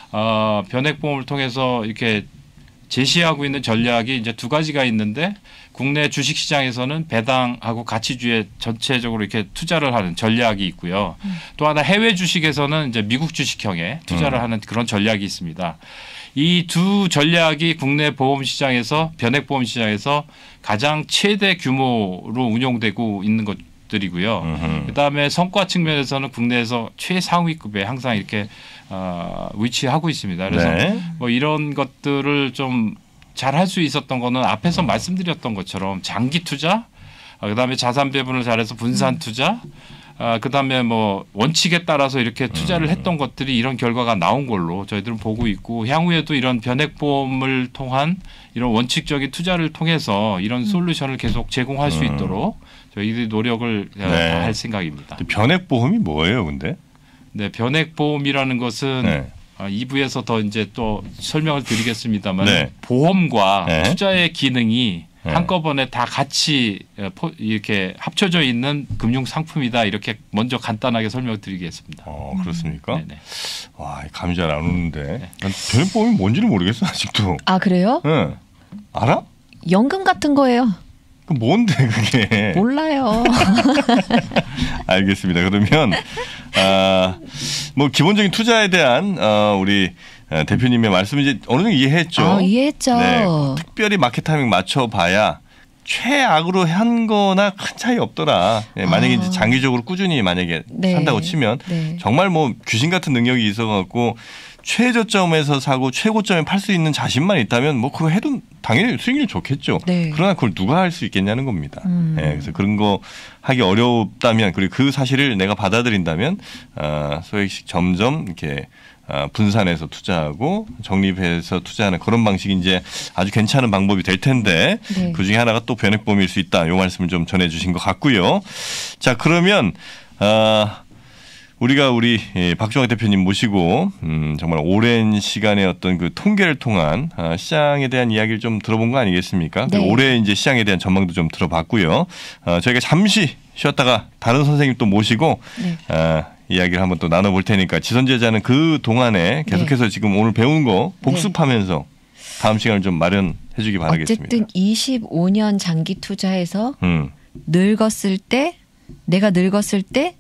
변액보험을 통해서 이렇게 제시하고 있는 전략이 이제 두 가지가 있는데 국내 주식시장에서는 배당하고 가치주에 전체적으로 이렇게 투자를 하는 전략이 있고요. 또 하나 해외 주식에서는 이제 미국 주식형에 투자를 하는 그런 전략이 있습니다. 이 두 전략이 국내 보험 시장에서 변액보험 시장에서 가장 최대 규모로 운용되고 있는 것들이고요. 그다음에 성과 측면에서는 국내에서 최상위급에 항상 이렇게 위치하고 있습니다. 그래서 네. 뭐 이런 것들을 좀 잘 할 수 있었던 거는 앞에서 말씀드렸던 것처럼 장기 투자, 그다음에 자산 배분을 잘해서 분산 투자, 그다음에 뭐 원칙에 따라서 이렇게 투자를 했던 것들이 이런 결과가 나온 걸로 저희들은 보고 있고 향후에도 이런 변액보험을 통한 이런 원칙적인 투자를 통해서 이런 솔루션을 계속 제공할 수 있도록 저희들이 노력을 할 생각입니다. 변액보험이 뭐예요, 근데? 네, 변액보험이라는 것은 네. 2부에서 더 이제 또 설명을 드리겠습니다만 네. 보험과 네. 투자의 기능이 네. 한꺼번에 다 같이 이렇게 합쳐져 있는 금융 상품이다 이렇게 먼저 간단하게 설명드리겠습니다. 그렇습니까? 네네. 와, 감이 잘 안 오는데. 난 변액보험이 뭔지를 모르겠어 아직도. 아 그래요? 네. 알아? 연금 같은 거예요. 그 뭔데 그게? 몰라요. 알겠습니다. 그러면 뭐 기본적인 투자에 대한 우리 대표님의 말씀 이제 어느 정도 이해했죠. 이해했죠. 네, 특별히 마켓 타이밍 맞춰봐야 최악으로 한 거나 큰 차이 없더라. 네, 만약에 이제 장기적으로 꾸준히 만약에 네. 산다고 치면 네. 정말 뭐 귀신 같은 능력이 있어갖고 최저점에서 사고 최고점에 팔 수 있는 자신만 있다면 뭐 그거 해도 당연히 수익률 좋겠죠. 네. 그러나 그걸 누가 할 수 있겠냐는 겁니다. 네, 그래서 그런 거 하기 어렵다면 그리고 그 사실을 내가 받아들인다면 소액식 점점 이렇게 분산해서 투자하고 적립해서 투자하는 그런 방식이 이제 아주 괜찮은 방법이 될 텐데 네. 그중에 하나가 또 변액보험일 수 있다. 이 말씀을 좀 전해주신 것 같고요. 자 그러면 우리가 우리 박종학 대표님 모시고 정말 오랜 시간의 어떤 그 통계를 통한 시장에 대한 이야기를 좀 들어본 거 아니겠습니까? 네. 올해 이제 시장에 대한 전망도 좀 들어봤고요. 저희가 잠시 쉬었다가 다른 선생님 또 모시고 네. 이야기를 한번 또 나눠볼 테니까 지선제자는 그 동안에 계속해서 네. 지금 오늘 배운 거 복습하면서 다음 시간을 좀 마련해 주기 바라겠습니다. 어쨌든 25년 장기 투자해서 내가 늙었을 때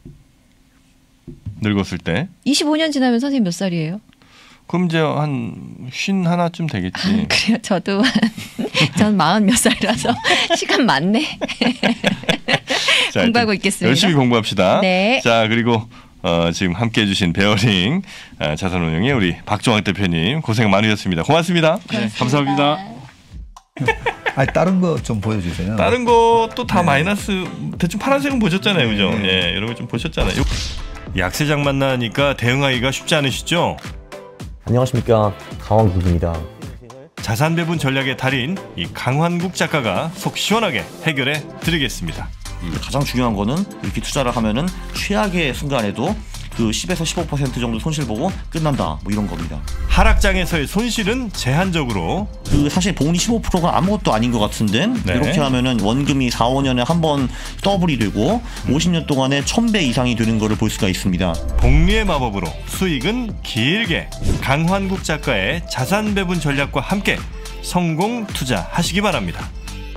25년 지나면 선생님 몇 살이에요? 그럼 이제 한 51쯤 되겠지. 그래요. 저도 전 40 몇 살이라서 시간 많네. 자, 공부하고 있겠습니다. 열심히 공부합시다. 네. 자 그리고 지금 함께해 주신 베어링 자산운용의 우리 박종학 대표님 고생 많으셨습니다. 고맙습니다. 네, 감사합니다. 아니 다른 거 좀 보여주세요. 다른 것도 다 마이너스 대충 파란색은 보셨잖아요. 그죠? 예, 여러분 좀 보셨잖아요. 약세장 만나니까 대응하기가 쉽지 않으시죠? 안녕하십니까, 강원국입니다. 자산 배분 전략의 달인 이 강환국 작가가 속 시원하게 해결해 드리겠습니다. 가장 중요한 거는 이렇게 투자를 하면은 최악의 순간에도 그 10에서 15% 정도 손실 보고 끝난다, 뭐 이런 겁니다. 하락장에서의 손실은 제한적으로 그 사실 복리 15%가 아무것도 아닌 것 같은데 네. 이렇게 하면은 원금이 4, 5년에 한 번 더블이 되고 50년 동안에 1000배 이상이 되는 거를 볼 수가 있습니다. 복리의 마법으로 수익은 길게 강환국 작가의 자산 배분 전략과 함께 성공 투자하시기 바랍니다.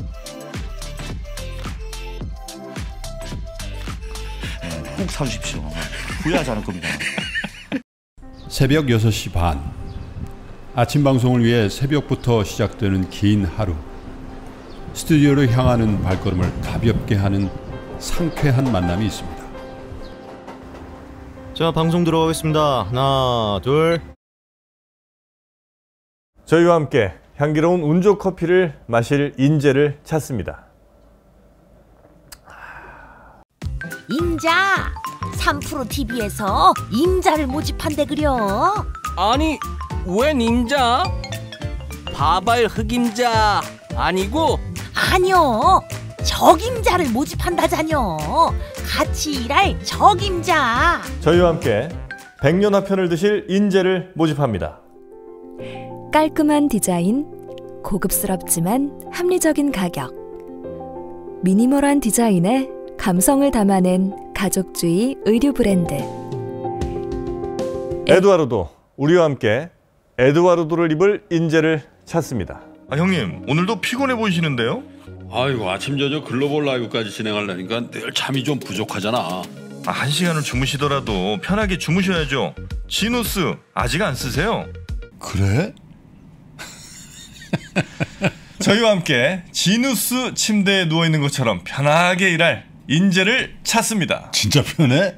꼭 사주십시오. 후회하지 않을 겁니다. 새벽 6시 반. 아침 방송을 위해 새벽부터 시작되는 긴 하루. 스튜디오로 향하는 발걸음을 가볍게 하는 상쾌한 만남이 있습니다. 자, 방송 들어가겠습니다. 하나, 둘. 저희와 함께 향기로운 운조 커피를 마실 인재를 찾습니다. 임자 3프로 TV에서 임자를 모집한대 그려. 아니 웬 임자? 바발 흑임자 아니고? 아니요 적임자를 모집한다자녀. 같이 일할 적임자. 저희와 함께 백년화 편을 드실 인재를 모집합니다. 깔끔한 디자인, 고급스럽지만 합리적인 가격. 미니멀한 디자인에 감성을 담아낸 가족주의 의류 브랜드. 에드와르도, 우리와 함께 에드와르도를 입을 인재를 찾습니다. 아, 형님 오늘도 피곤해 보이시는데요? 아이고 아침 저녁 글로벌 라이브까지 진행하려니까 늘 잠이 좀 부족하잖아. 1시간을 주무시더라도 편하게 주무셔야죠. 지누스 아직 안 쓰세요? 그래? 저희와 함께 지누스 침대에 누워있는 것처럼 편하게 일할 인재를 찾습니다. 진짜 편해?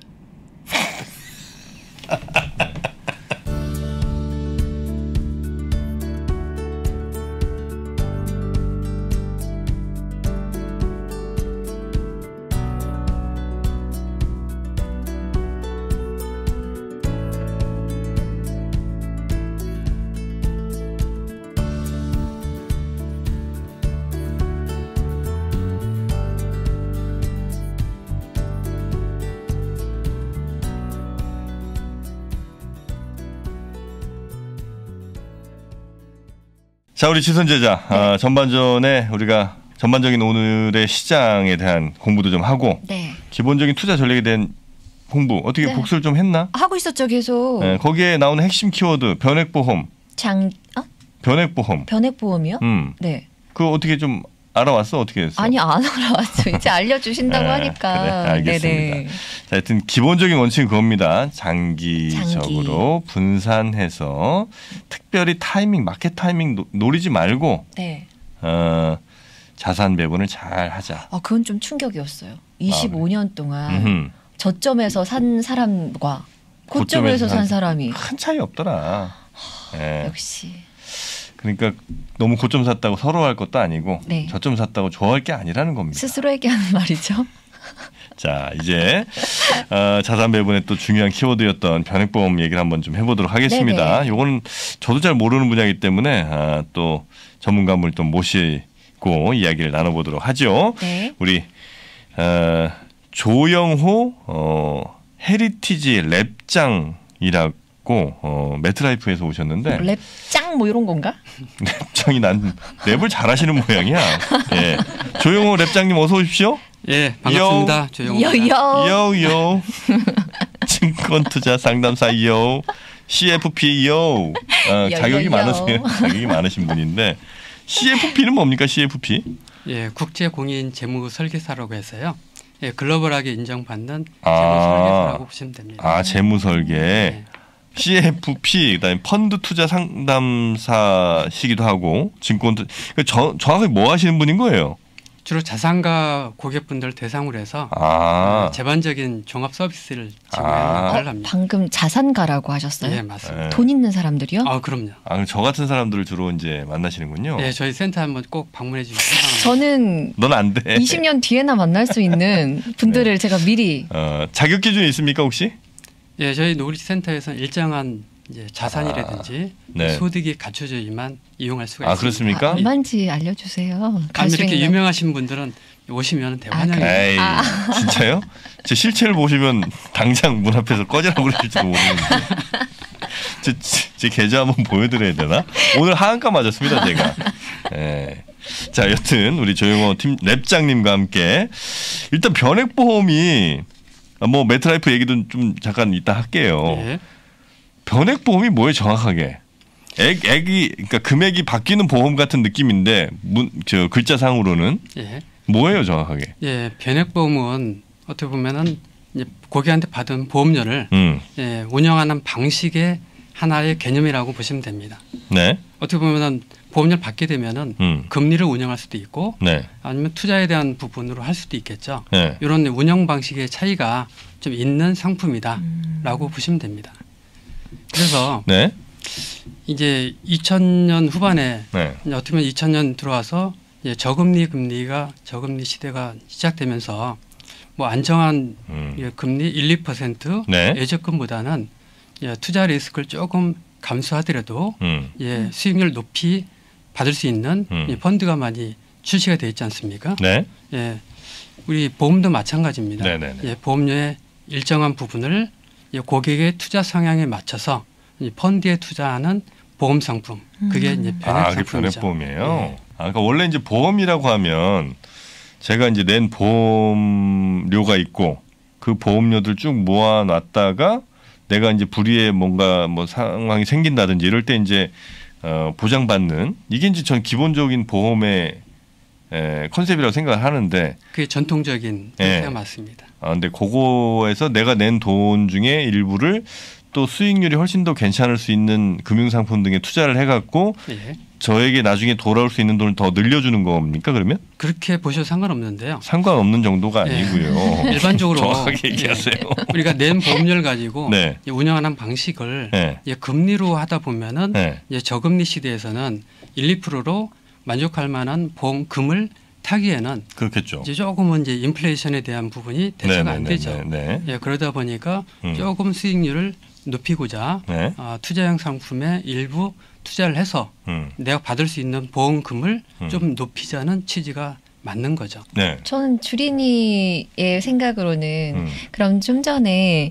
자, 우리 지선제자, 전반전에 우리가 전반적인 오늘의 시장에 대한 공부도 좀 하고 기본적인 투자 전략에 대한 공부 어떻게 복습을 좀 했나? 하고 있었죠 계속. 네, 거기에 나오는 핵심 키워드 변액보험. 변액보험. 변액보험이요? 네. 그거 어떻게 좀 알아왔어? 어떻게 했어? 아니 안 알아왔죠. 이제 알려주신다고 하니까. 그래, 알겠습니다. 네네. 자, 하여튼 기본적인 원칙은 그겁니다. 장기적으로 분산해서 특별히 타이밍, 마켓 타이밍 노리지 말고 자산 배분을 잘 하자. 그건 좀 충격이었어요. 25년 동안 저점에서 산 사람과 고점에서 산 사람이 큰 차이 없더라. 역시. 그러니까 너무 고점 샀다고 서러워할 것도 아니고 저점 샀다고 좋아할 게 아니라는 겁니다. 스스로에게 하는 말이죠. 자, 이제 자산 배분의 또 중요한 키워드였던 변액보험 얘기를 한번 좀 해보도록 하겠습니다. 요거는 저도 잘 모르는 분야이기 때문에 또 전문가분을 또 모시고 이야기를 나눠보도록 하죠. 우리 조영호 헤리티지 랩장이라고 매트라이프에서 오셨는데 랩장 뭐 이런 건가? 랩장이 난 랩을 잘하시는 모양이야. 예. 조영호 랩장님 어서 오십시오. 예, 반갑습니다. 조영호입니다. 요요. 증권투자 상담사 요. CFP 요. 자격이 많으세요. 자격이 많으신 분인데 CFP는 뭡니까? CFP? 예, 국제공인 재무설계사라고 해서요. 예, 글로벌하게 인정받는 재무설계사라고 보시면 됩니다. 재무설계. 네. CFP, 그다음에 펀드 투자 상담사시기도 하고 증권 정확하게 뭐 하시는 분인 거예요? 주로 자산가 고객분들 대상으로 해서 제반적인 종합 서비스를 제공하는 일을 합니다. 방금 자산가라고 하셨어요? 네, 맞습니다. 돈 있는 사람들이요? 그럼요. 저 같은 사람들을 주로 이제 만나시는군요. 네, 저희 센터 한번 꼭 방문해 주시면. 저는 넌 안 돼. 20년 뒤에나 만날 수 있는 분들을 제가 미리. 자격 기준이 있습니까 혹시? 예, 저희 노블리티 센터에서는 일정한 이제 자산이라든지 소득이 갖춰져야만 이용할 수가 있습니다. 그렇습니까? 얼마인지 알려주세요. 이렇게 유명하신 분들은 오시면 대환영입니다. 진짜요? 제 실체를 보시면 당장 문 앞에서 꺼지라고 그러실지도 모르는데 제 계좌 한번 보여드려야 되나? 오늘 하한가 맞았습니다 제가. 자, 여튼 우리 조영호 팀 랩장님과 함께 일단 변액보험이 뭐 매트라이프 얘기도 좀 잠깐 이따 할게요. 변액보험이 뭐예요 정확하게? 그러니까 금액이 바뀌는 보험 같은 느낌인데 글자상으로는 뭐예요 정확하게? 예, 변액보험은 어떻게 보면은 이제 고객한테 받은 보험료를 운영하는 방식의 하나의 개념이라고 보시면 됩니다. 네. 어떻게 보면은 보험료를 받게 되면은 금리를 운영할 수도 있고 아니면 투자에 대한 부분으로 할 수도 있겠죠. 이런 운영 방식의 차이가 좀 있는 상품이다라고 보시면 됩니다. 그래서 이제 2000년 후반에 어떻게 보면 2000년 들어와서 이제 저금리 시대가 시작되면서 뭐 안정한 금리 1, 2% 네. 예적금보다는 투자 리스크를 조금 감수하더라도 수익률 높이 받을 수 있는 펀드가 많이 출시가 되어 있지 않습니까? 네. 우리 보험도 마찬가지입니다. 네네네. 보험료의 일정한 부분을 고객의 투자 성향에 맞춰서 펀드에 투자하는 보험 상품, 그게 이제 변액 상품이죠. 변액보험이에요. 그러니까 원래 이제 보험이라고 하면 제가 이제 낸 보험료가 있고 그 보험료들 쭉 모아놨다가 내가 이제 불의에 뭔가 뭐 상황이 생긴다든지 이럴 때 이제 보장받는 이게 이제 전 기본적인 보험의 컨셉이라고 생각을 하는데 그게 전통적인 형태가 맞습니다. 근데 그거에서 내가 낸 돈 중에 일부를 또 수익률이 훨씬 더 괜찮을 수 있는 금융상품 등에 투자를 해갖고 저에게 나중에 돌아올 수 있는 돈을 더 늘려주는 겁니까 그러면? 그렇게 보셔도 상관없는데요. 상관없는 정도가 아니고요. 일반적으로 정확하게 얘기하세요. 우리가 낸 보험료를 가지고 운영하는 방식을 금리로 하다 보면은 저금리 시대에서는 1, 2%로 만족할 만한 보험금을 타기에는 그렇겠죠. 이제 조금은 이제 인플레이션에 대한 부분이 대처가 안 되죠. 그러다 보니까 조금 수익률을 높이고자 투자형 상품에 일부 투자를 해서 내가 받을 수 있는 보험금을 좀 높이자는 취지가 맞는 거죠. 저는 주린이의 생각으로는 그럼 좀 전에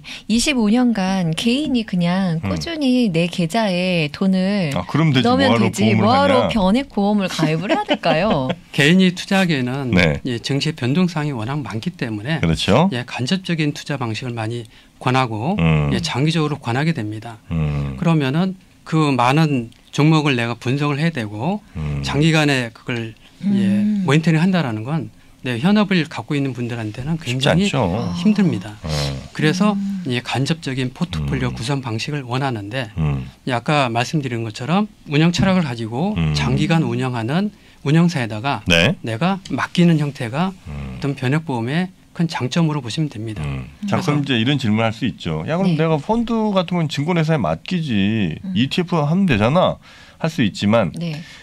25년간 개인이 그냥 꾸준히 내 계좌에 돈을 그럼 되지. 넣으면 되지. 뭐하러 변액보험을 가입을 해야 될까요? 개인이 투자하기에는 증시의 변동성이 워낙 많기 때문에 그렇죠. 간접적인 투자 방식을 많이 권하고 장기적으로 권하게 됩니다. 그러면은 그 많은 종목을 내가 분석을 해야 되고 장기간에 그걸 모니터링 한다라는 건 현업을 갖고 있는 분들한테는 굉장히 힘듭니다. 그래서 간접적인 포트폴리오 구성 방식을 원하는데 아까 말씀드린 것처럼 운영 철학을 가지고 장기간 운영하는 운영사에다가 내가 맡기는 형태가 어떤 변액보험의 큰 장점으로 보시면 됩니다. 자, 그럼 이제 이런 질문을 할 수 있죠. 야, 그럼 내가 펀드 같은 건 증권회사에 맡기지 ETF 하면 되잖아. 할 수 있지만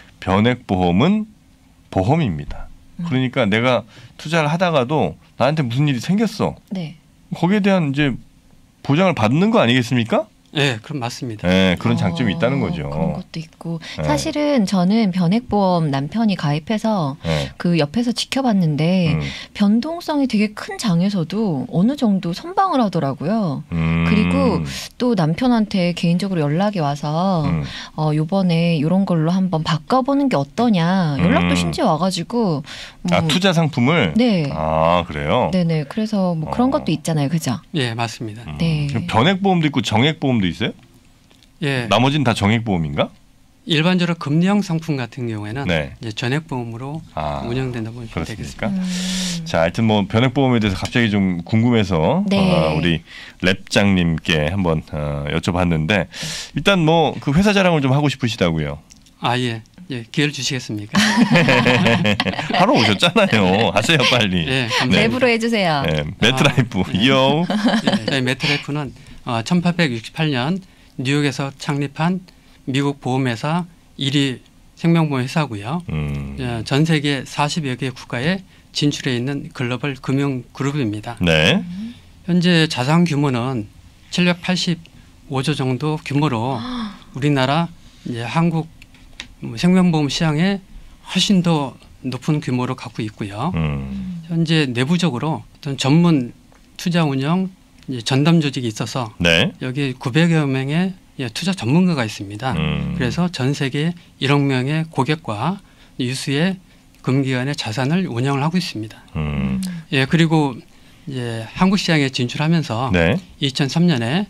변액보험은 보험입니다. 그러니까 내가 투자를 하다가도 나한테 무슨 일이 생겼어. 거기에 대한 이제 보장을 받는 거 아니겠습니까? 네, 그럼 맞습니다. 그런 장점이 있다는 거죠. 그런 것도 있고 사실은 저는 변액보험 남편이 가입해서 그 옆에서 지켜봤는데 변동성이 되게 큰 장에서도 어느 정도 선방을 하더라고요. 그리고 또 남편한테 개인적으로 연락이 와서 요번에 이런 걸로 한번 바꿔보는 게 어떠냐 연락도 심지어 와가지고 투자 상품을? 네. 그래요? 네네. 그래서 뭐 그런 것도 있잖아요. 그죠? 네, 맞습니다. 변액보험도 있고 정액보험도 있어요? 나머지는 다 정액보험인가? 일반적으로 금리형 상품 같은 경우에는 이제 전액보험으로 운영된다고 보시면 되겠습니다. 자, 하여튼 뭐 변액보험에 대해서 갑자기 좀 궁금해서 우리 랩장님께 한번 여쭤봤는데 일단 뭐 그 회사 자랑을 좀 하고 싶으시다고요? 기회를 주시겠습니까? 하러 오셨잖아요. 하세요 빨리. 내부로 해주세요. 매트라이프 이어. 매트라이프는 1868년 뉴욕에서 창립한 미국 보험회사 1위 생명보험 회사고요. 전 세계 40여 개 국가에 진출해 있는 글로벌 금융 그룹입니다. 현재 자산 규모는 785조 정도 규모로 우리나라 한국 생명보험 시장에 훨씬 더 높은 규모로 갖고 있고요. 현재 내부적으로 어떤 전문 투자 운영 전담 조직이 있어서 여기 900여 명의 투자 전문가가 있습니다. 그래서 전 세계 1억 명의 고객과 유수의 금기관의 자산을 운영을 하고 있습니다. 그리고 한국 시장에 진출하면서 2003년에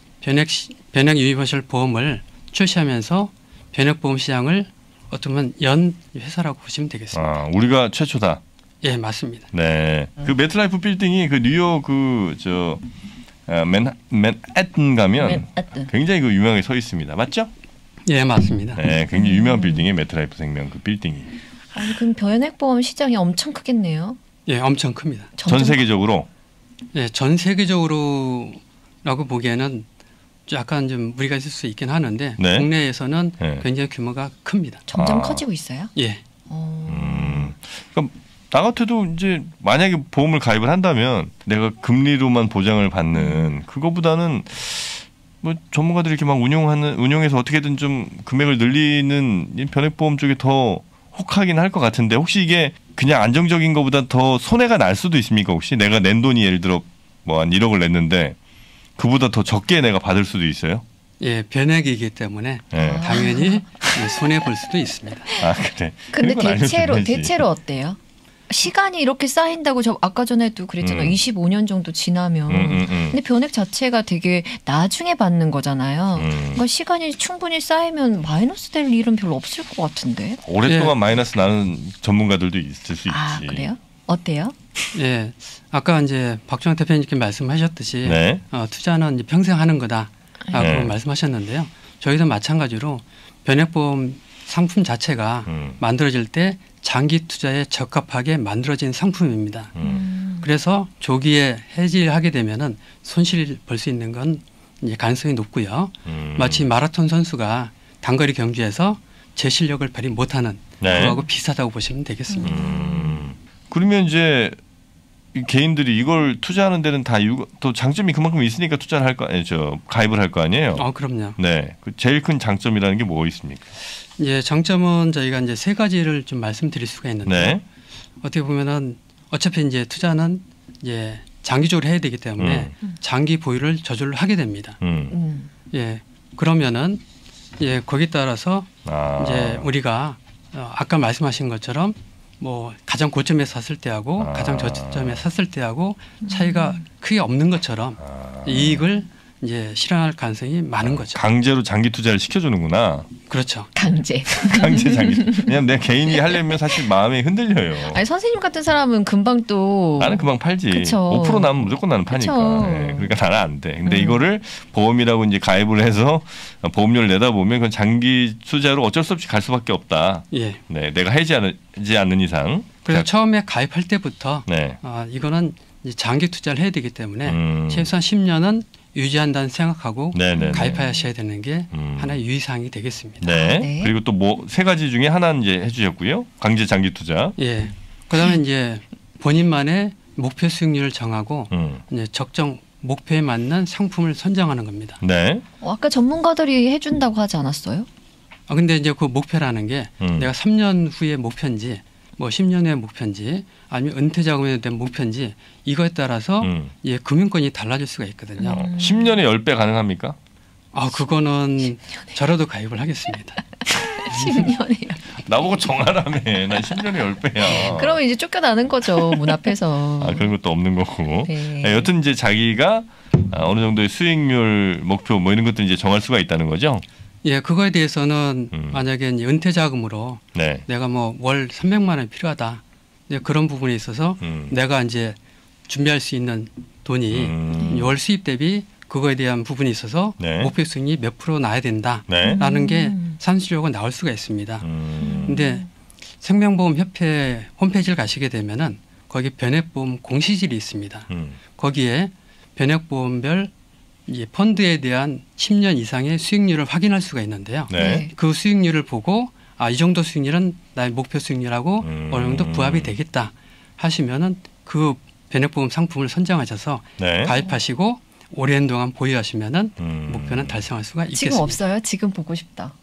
변액 유니버셜 보험을 출시하면서 변액보험 시장을 어쩌면 연 회사라고 보시면 되겠습니다. 우리가 최초다. 예, 맞습니다. 그 매트라이프 빌딩이 그 뉴욕 맨해튼 가면 굉장히 그 유명하게 서 있습니다. 맞죠? 예, 맞습니다. 굉장히 유명한 빌딩이 매트라이프 생명 그 빌딩이. 그럼 변액보험 시장이 엄청 크겠네요. 예, 엄청 큽니다. 전 세계적으로? 예, 전 세계적으로라고 보기에는 약간 좀 무리가 있을 수 있긴 하는데 국내에서는 굉장히 규모가 큽니다. 점점 커지고 있어요? 예. 그럼 나 같아도 이제 만약에 보험을 가입을 한다면 내가 금리로만 보장을 받는 그거보다는 뭐 전문가들이 이렇게 막 운용해서 어떻게든 좀 금액을 늘리는 변액보험 쪽이 더 혹하긴 할 것 같은데 혹시 이게 그냥 안정적인 것보다 더 손해가 날 수도 있습니까? 혹시 내가 낸 돈이 예를 들어 뭐 한 1억을 냈는데 그보다 더 적게 내가 받을 수도 있어요? 예, 변액이기 때문에 당연히 손해 볼 수도 있습니다. 아 그래. 근데 대체로 어때요? 시간이 이렇게 쌓인다고 저 아까 전에도 그랬잖아요. 25년 정도 지나면. 근데 변액 자체가 되게 나중에 받는 거잖아요. 그러니까 시간이 충분히 쌓이면 마이너스 될 일은 별로 없을 것 같은데. 오랫동안 마이너스 나는 전문가들도 있을 수 있지. 아 그래요? 어때요? 예, 아까 이제 박종환 대표님께 말씀하셨듯이 투자는 이제 평생 하는 거다라고 말씀하셨는데요. 저희도 마찬가지로 변액보험 상품 자체가 만들어질 때 장기 투자에 적합하게 만들어진 상품입니다. 그래서 조기에 해지를 하게 되면은 손실 볼 수 있는 건 이제 가능성이 높고요. 마치 마라톤 선수가 단거리 경주에서 제 실력을 발휘 못하는 그거하고 비슷하다고 보시면 되겠습니다. 그러면 이제 개인들이 이걸 투자하는 데는 다 또 장점이 그만큼 있으니까 투자를 할 거 아니에요. 가입을 할 거 아니에요. 그럼요. 네, 제일 큰 장점이라는 게 뭐 있습니까? 예, 장점은 저희가 이제 세 가지를 좀 말씀드릴 수가 있는데 어떻게 보면은 어차피 이제 투자는 이제 장기적으로 해야 되기 때문에 장기 보유를 저절로 하게 됩니다. 예, 그러면은 예 거기에 따라서 이제 우리가 아까 말씀하신 것처럼 뭐 가장 고점에 샀을 때하고 가장 저점에 샀을 때하고 차이가 크게 없는 것처럼 이익을 이제 실현할 가능성이 많은 거죠. 강제로 장기 투자를 시켜주는구나. 그렇죠. 강제 장기. 왜냐면 내 개인이 하려면 사실 마음이 흔들려요. 아니 선생님 같은 사람은 금방 또 나는 금방 팔지. 그쵸. 5% 나면 무조건 나는 파니까. 네, 그러니까 나는 안 돼. 근데 이거를 보험이라고 이제 가입을 해서 보험료를 내다 보면 그건 장기 투자로 어쩔 수 없이 갈 수밖에 없다. 예. 네, 내가 해지하지 않는 이상. 그래서 처음에 가입할 때부터 이거는 이제 장기 투자를 해야 되기 때문에 최소한 10년은 유지한다는 생각하고 가입하셔야 되는 게 하나의 유의사항이 되겠습니다. 네. 그리고 또 뭐 세 가지 중에 하나는 이제 해주셨고요. 강제 장기 투자. 예. 그다음에 이제 본인만의 목표 수익률을 정하고 이제 적정 목표에 맞는 상품을 선정하는 겁니다. 네. 아까 전문가들이 해준다고 하지 않았어요? 근데 이제 그 목표라는 게 내가 3년 후의 목표인지 뭐 10년 후의 목표인지 아니면 은퇴 자금에 대한 목표인지 이거에 따라서 예, 금융권이 달라질 수가 있거든요. 10년에 10배 가능합니까? 그거는 저라도 가입을 하겠습니다. 10년이요. 나보고 정하라며. 난 10년에 10배야. 그러면 이제 쫓겨나는 거죠. 문 앞에서. 그런 것도 없는 거고. 여튼 이제 자기가 어느 정도의 수익률 목표 뭐 이런 것들 이제 정할 수가 있다는 거죠. 예, 그거에 대해서는 만약에 이제 은퇴 자금으로 내가 뭐 월 300만 원이 필요하다. 그런 부분에 있어서 내가 이제 준비할 수 있는 돈이 월 수입 대비 그거에 대한 부분이 있어서 목표 수익이 몇 프로 나야 된다라는 게 산술적으로 나올 수가 있습니다. 근데 생명보험협회 홈페이지를 가시게 되면은 거기 변액보험 공시질이 있습니다. 거기에 변액보험별 펀드에 대한 10년 이상의 수익률을 확인할 수가 있는데요. 그 수익률을 보고 이 정도 수익률은 나의 목표 수익률하고 어느 정도 부합이 되겠다 하시면은 그 변액보험 상품을 선정하셔서 가입하시고 오랜 동안 보유하시면은 목표는 달성할 수가 있겠습니다. 지금 없어요? 지금 보고 싶다.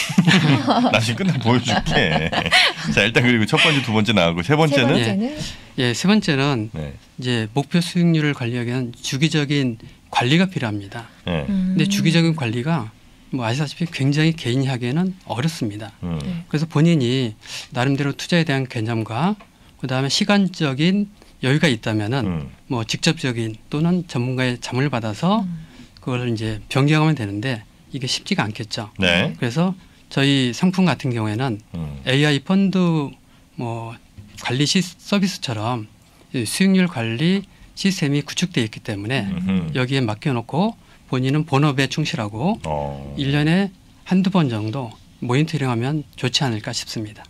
나 지금 끝나면 보여줄게. 자, 일단 그리고 첫 번째, 두 번째 나가고 세 번째는? 세 번째는 이제 목표 수익률을 관리하기 위한 주기적인 관리가 필요합니다. 근데 주기적인 관리가 뭐 아시다시피 굉장히 개인이 하기에는 어렵습니다. 그래서 본인이 나름대로 투자에 대한 개념과 그다음에 시간적인 여유가 있다면은 뭐 직접적인 또는 전문가의 자문을 받아서 그걸 이제 변경하면 되는데 이게 쉽지가 않겠죠. 그래서 저희 상품 같은 경우에는 AI 펀드 뭐 관리 서비스처럼 수익률 관리 시스템이 구축되어 있기 때문에 여기에 맡겨놓고 본인은 본업에 충실하고 1년에 한두 번 정도 모니터링하면 좋지 않을까 싶습니다.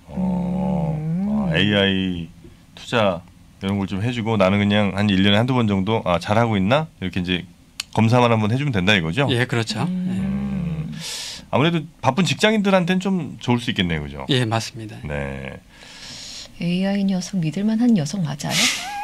AI 투자 이런 걸 좀 해주고 나는 그냥 한 1년에 한두 번 정도 잘하고 있나? 이렇게 이제 검사만 한번 해주면 된다 이거죠? 예, 그렇죠. 아무래도 바쁜 직장인들한테는 좀 좋을 수 있겠네요. 그죠? 예, 맞습니다. 네. AI 녀석 믿을만한 녀석 맞아요?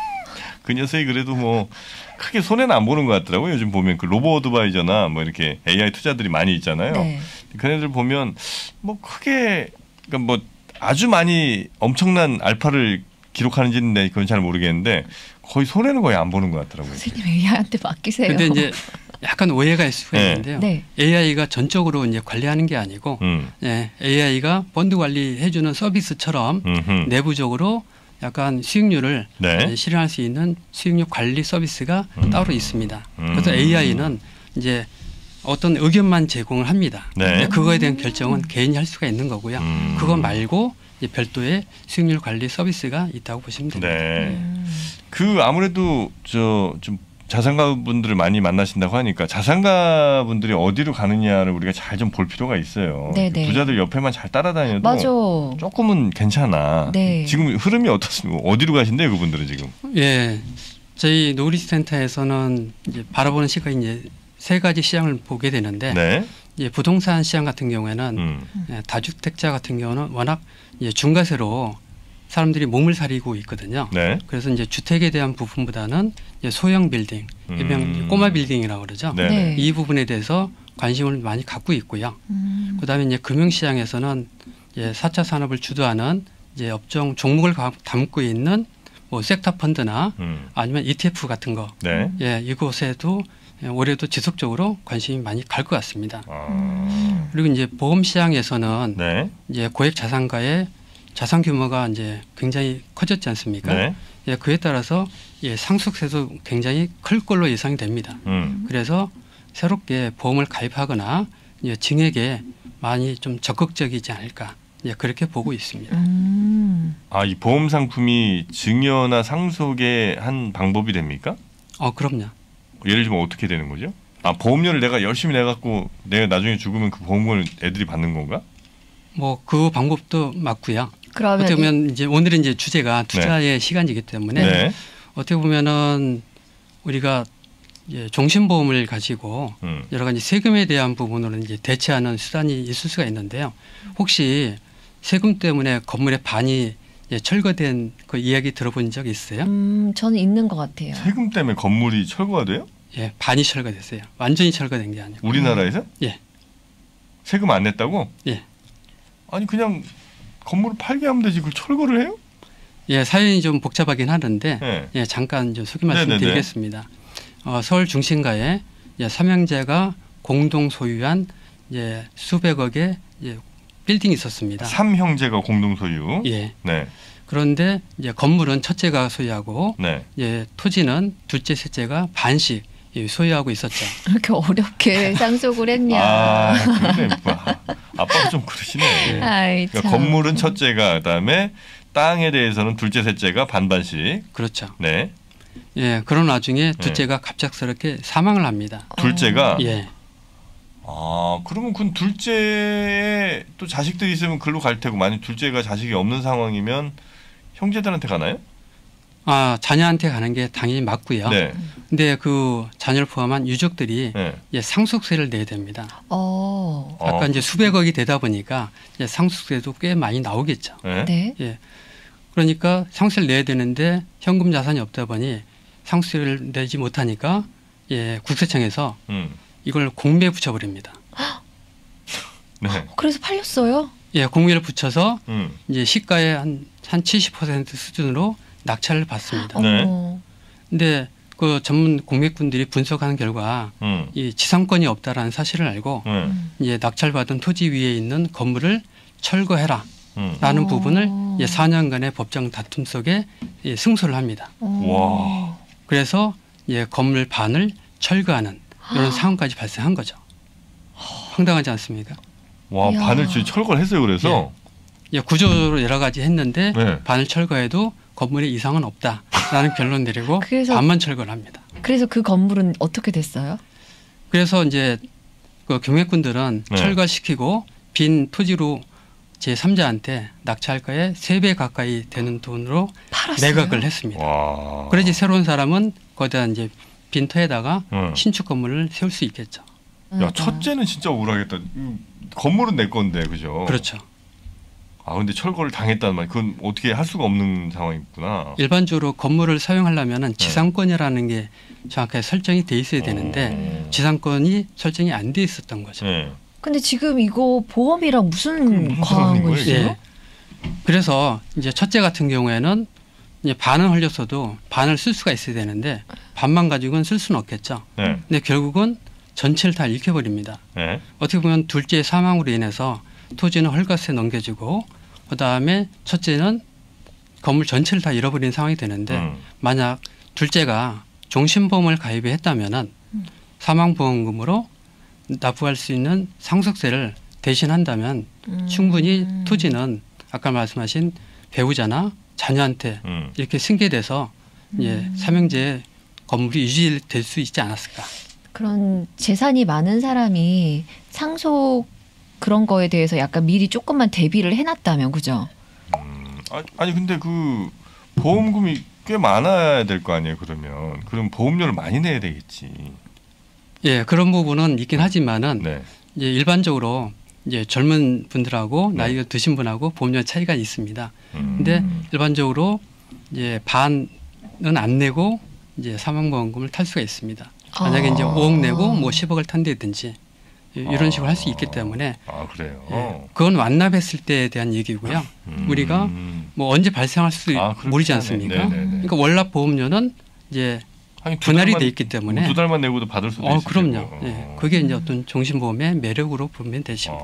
그 녀석이 그래도 뭐 크게 손해는 안 보는 것 같더라고요. 요즘 보면 그 로보어드바이저나 뭐 이렇게 AI 투자들이 많이 있잖아요. 네. 그네들 보면 뭐 크게 그러니까 뭐 아주 많이 엄청난 알파를 기록하는지는 그건 잘 모르겠는데 거의 손해는 거의 안 보는 것 같더라고요. 선생님 AI한테 맡기세요. 근데 이제 약간 오해가 있을 수가 있는데요. 네. AI가 전적으로 이제 관리하는 게 아니고 예, AI가 펀드 관리해주는 서비스처럼 내부적으로 약간 수익률을 네. 실현할 수 있는 수익률 관리 서비스가 따로 있습니다. 그래서 AI는 이제 어떤 의견만 제공을 합니다. 네. 그거에 대한 결정은 개인이 할 수가 있는 거고요. 그거 말고 이제 별도의 수익률 관리 서비스가 있다고 보시면 됩니다. 네. 그 아무래도 좀 자산가 분들을 많이 만나신다고 하니까 자산가 분들이 어디로 가느냐를 우리가 잘 좀 볼 필요가 있어요. 네네. 부자들 옆에만 잘 따라다녀도 맞아. 조금은 괜찮아. 네. 지금 흐름이 어떻습니까? 어디로 가신대요, 그분들은 지금? 예, 저희 노리스 센터에서는 이제 바라보는 시각이 이제 세 가지 시장을 보게 되는데 네. 이제 부동산 시장 같은 경우에는 다주택자 같은 경우는 워낙 이제 중과세로 사람들이 몸을 사리고 있거든요. 네. 그래서 이제 주택에 대한 부분보다는 이제 소형 빌딩, 일명 꼬마 빌딩이라고 그러죠. 네. 이 부분에 대해서 관심을 많이 갖고 있고요. 그다음에 이제 금융시장에서는 이제 4차 산업을 주도하는 이제 업종 종목을 담고 있는 뭐 섹터 펀드나 아니면 ETF 같은 거, 네. 예, 이곳에도 올해도 지속적으로 관심이 많이 갈 것 같습니다. 그리고 이제 보험 시장에서는 네. 이제 고액 자산가의 자산 규모가 이제 굉장히 커졌지 않습니까? 네. 예, 그에 따라서 예, 상속세도 굉장히 클 걸로 예상이 됩니다. 그래서 새롭게 보험을 가입하거나 예, 증액에 많이 좀 적극적이지 않을까 예, 그렇게 보고 있습니다. 아, 이 보험 상품이 증여나 상속의 한 방법이 됩니까? 그럼요. 예를 들면 어떻게 되는 거죠? 아, 보험료를 내가 열심히 내갖고 내가 나중에 죽으면 그 보험료를 애들이 받는 건가? 뭐 그 방법도 맞고요. 어떻게 보면 이제 오늘은 이제 주제가 투자의 네. 시간이기 때문에 네. 어떻게 보면은 우리가 이제 종신보험을 가지고 여러 가지 세금에 대한 부분으로 이제 대체하는 수단이 있을 수가 있는데요. 혹시 세금 때문에 건물의 반이 철거된 그 이야기 들어본 적 있어요? 저는 있는 것 같아요. 세금 때문에 건물이 철거가 돼요? 예, 반이 철거됐어요. 완전히 철거된 게 아니고. 우리나라에서? 예. 세금 안 냈다고? 예. 아니 그냥 건물을 팔게 하면 되지 그걸 철거를 해요? 예, 사연이 좀 복잡하긴 하는데 네. 예, 잠깐 좀 소개 말씀드리겠습니다. 서울 중심가에 삼형제가 공동 소유한 수백억의 빌딩이 있었습니다. 삼형제가 공동 소유. 예. 네. 그런데 이제 건물은 첫째가 소유하고 네. 토지는 둘째, 셋째가 반씩 소유하고 있었죠. 이렇게 어렵게 상속을 했냐. 근데 아빠가 좀 그러시네. 아이, 그러니까 건물은 첫째가 그다음에 땅에 대해서는 둘째, 셋째가 반반씩. 그렇죠. 네. 예, 그런 와중에 둘째가 갑작스럽게 사망을 합니다. 둘째가? 예. 아, 그러면 그 둘째에 또 자식들이 있으면 글로 갈 테고 만약 둘째가 자식이 없는 상황이면 형제들한테 가나요? 아, 자녀한테 가는 게 당연히 맞고요. 네. 근데 그 자녀를 포함한 유족들이 네. 상속세를 내야 됩니다. 아까 이제 수백억이 되다 보니까 상속세도 꽤 많이 나오겠죠. 네. 예. 그러니까 상속세를 내야 되는데 현금 자산이 없다 보니 상속세를 내지 못하니까 국세청에서 이걸 공매에 붙여버립니다. 네. 그래서 팔렸어요? 예, 공매를 붙여서 이제 시가의 한 70% 수준으로 낙찰을 받습니다. 네. 근데 그 전문 공매꾼들이 분석하는 결과 이 지상권이 없다라는 사실을 알고 이제 낙찰받은 토지 위에 있는 건물을 철거해라. 라는 부분을 4년간의 법정 다툼 속에 승소를 합니다. 와. 그래서 건물 반을 철거하는 이런 상황까지 발생한 거죠. 황당하지 않습니까? 와, 이야. 반을 철거를 했어요. 그래서 구조로 여러 가지 했는데 네. 반을 철거해도 건물에 이상은 없다라는 결론 내리고 반만 철거를 합니다. 그래서 그 건물은 어떻게 됐어요? 그래서 이제 그 경매꾼들은 네. 철거시키고 빈 토지로 제3자한테 낙찰가의 3배 가까이 되는 돈으로 팔았어요? 매각을 했습니다. 그래야지 새로운 사람은 거기다 이제 빈터에다가 신축 건물을 세울 수 있겠죠. 야, 첫째는 진짜 억울하겠다. 건물은 내 건데, 그죠? 그렇죠. 아 근데 철거를 당했다는 말, 그건 어떻게 할 수가 없는 상황이구나. 일반적으로 건물을 사용하려면 지상권이라는 게 정확하게 설정이 돼 있어야 되는데 지상권이 설정이 안 돼 있었던 거죠. 네. 근데 지금 이거 보험이랑 무슨 관계가 있어요? 예. 그래서 이제 첫째 같은 경우에는 이제 반은 흘렸어도 반을 쓸 수가 있어야 되는데 반만 가지고는 쓸 수는 없겠죠. 네. 근데 결국은 전체를 다 잃혀버립니다. 네. 어떻게 보면 둘째 사망으로 인해서 토지는 헐값에 넘겨지고 그다음에 첫째는 건물 전체를 다 잃어버린 상황이 되는데 만약 둘째가 종신보험을 가입을 했다면은 사망보험금으로 납부할 수 있는 상속세를 대신한다면 충분히 토지는 아까 말씀하신 배우자나 자녀한테 이렇게 승계돼서 이제 삼형제 건물이 유지될 수 있지 않았을까. 그런 재산이 많은 사람이 상속 그런 거에 대해서 약간 미리 조금만 대비를 해놨다면 그죠? 아니 근데 그 보험금이 꽤 많아야 될 거 아니에요. 그럼 보험료를 많이 내야 되겠지. 예, 그런 부분은 있긴 하지만은 네. 이제 일반적으로 이제 젊은 분들하고 나이가 드신 분하고 보험료 차이가 있습니다. 근데 일반적으로 이제 반은 안 내고 이제 사망보험금을 탈 수가 있습니다. 만약에 이제 5억 내고 뭐 10억을 탄다든지 이런 식으로 할 수 있기 때문에 그래요. 예, 그건 완납했을 때에 대한 얘기고요. 우리가 뭐 언제 발생할 수도 모르지 않습니까? 그러니까 월납 보험료는 이제 분할이 돼 있기 때문에 2달만 내고도 받을 수도 있어요. 그럼요. 예, 그게 이제 어떤 종신보험의 매력으로 보면 되십니다.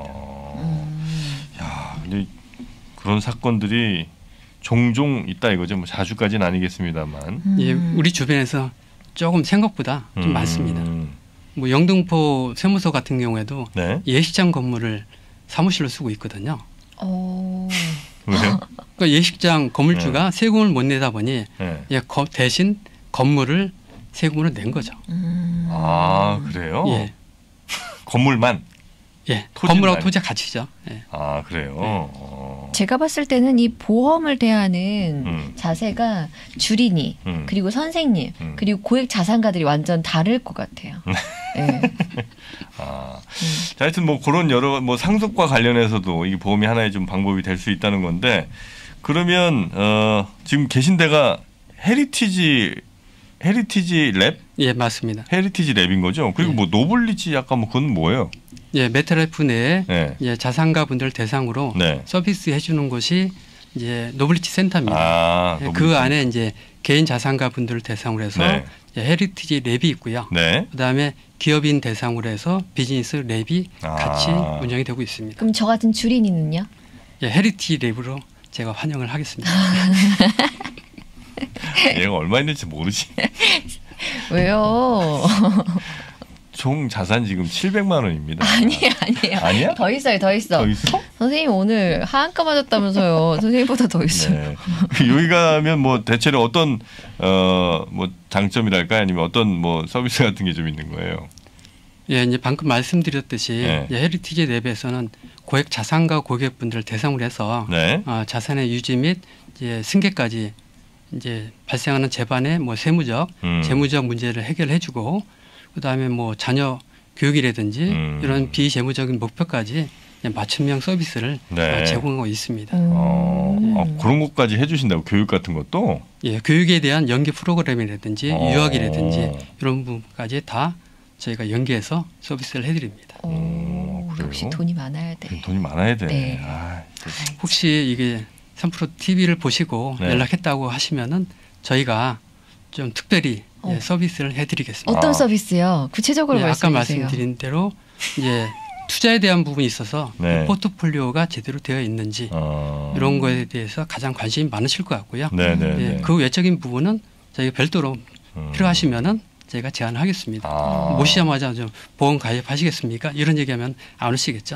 야, 근데 그런 사건들이 종종 있다 이거죠. 뭐 자주까지는 아니겠습니다만. 예, 우리 주변에서 조금 생각보다 좀 많습니다. 뭐 영등포 세무서 같은 경우에도 예식장 건물을 사무실로 쓰고 있거든요. 왜요? 그러니까 예식장 건물주가 세금을 못 내다 보니 대신 건물을 세금으로 낸 거죠. 아 그래요? 예. 건물만? 예. 건물하고 토지가 같이죠. 예. 아 그래요? 제가 봤을 때는 이 보험을 대하는 자세가 주린이 그리고 선생님 그리고 고액 자산가들이 완전 다를 것 같아요. 네. 자, 하여튼 뭐 그런 여러 뭐 상속과 관련해서도 이 보험이 하나의 좀 방법이 될 수 있다는 건데 그러면 지금 계신 데가 헤리티지 랩? 예, 맞습니다. 헤리티지 랩인 거죠. 그리고 뭐 노블리지 약간 뭐 그건 뭐예요? 예, 메트라이프 내에 예, 자산가분들 대상으로 서비스 해주는 곳이 이제 노블리티 센터입니다. 예, 그 안에 이제 개인 자산가분들을 대상으로 해서 헤리티지 랩이 있고요. 그다음에 기업인 대상으로 해서 비즈니스 랩이 같이 운영이 되고 있습니다. 그럼 저 같은 주린이는요? 예, 헤리티지 랩으로 제가 환영을 하겠습니다. 얘가 얼마 있는지 모르지. 왜요? 총 자산 지금 700만 원입니다. 아니에요. 아니야? 더 있어요. 더 있어. 선생님 오늘 하한가 맞았다면서요. 선생님보다 더 있어요. 네. 여기 가면 뭐 대체로 어떤 뭐 장점이랄까 아니면 어떤 뭐 서비스 같은 게 좀 있는 거예요? 예, 이제 방금 말씀드렸듯이 헤리티지 랩에서는 고액 자산가 고객분들을 대상으로 해서 자산의 유지 및 이제 승계까지 이제 발생하는 재반의 뭐 세무적, 재무적 문제를 해결해주고 그다음에 뭐 자녀 교육이라든지 이런 비재무적인 목표까지 맞춤형 서비스를 제공하고 있습니다. 그런 것까지 해주신다고 교육 같은 것도? 예, 교육에 대한 연계 프로그램이라든지 유학이라든지 이런 부분까지 다 저희가 연계해서 서비스를 해드립니다. 역시 돈이 많아야 돼. 돈이 많아야 돼. 네. 혹시 이게 3프로 TV를 보시고 연락했다고 하시면은 저희가 좀 특별히 서비스를 해드리겠습니다. 어떤 서비스요? 구체적으로 아까 말씀해 주세요. 말씀드린 대로 이제 투자에 대한 부분이 있어서 포트폴리오가 제대로 되어 있는지 이런 거에 대해서 가장 관심이 많으실 것 같고요. 그 외적인 부분은 저희가 별도로 필요하시면은 저희가 제안을 하겠습니다. 모시자마자 좀 보험 가입하시겠습니까? 이런 얘기하면 안 오시겠죠.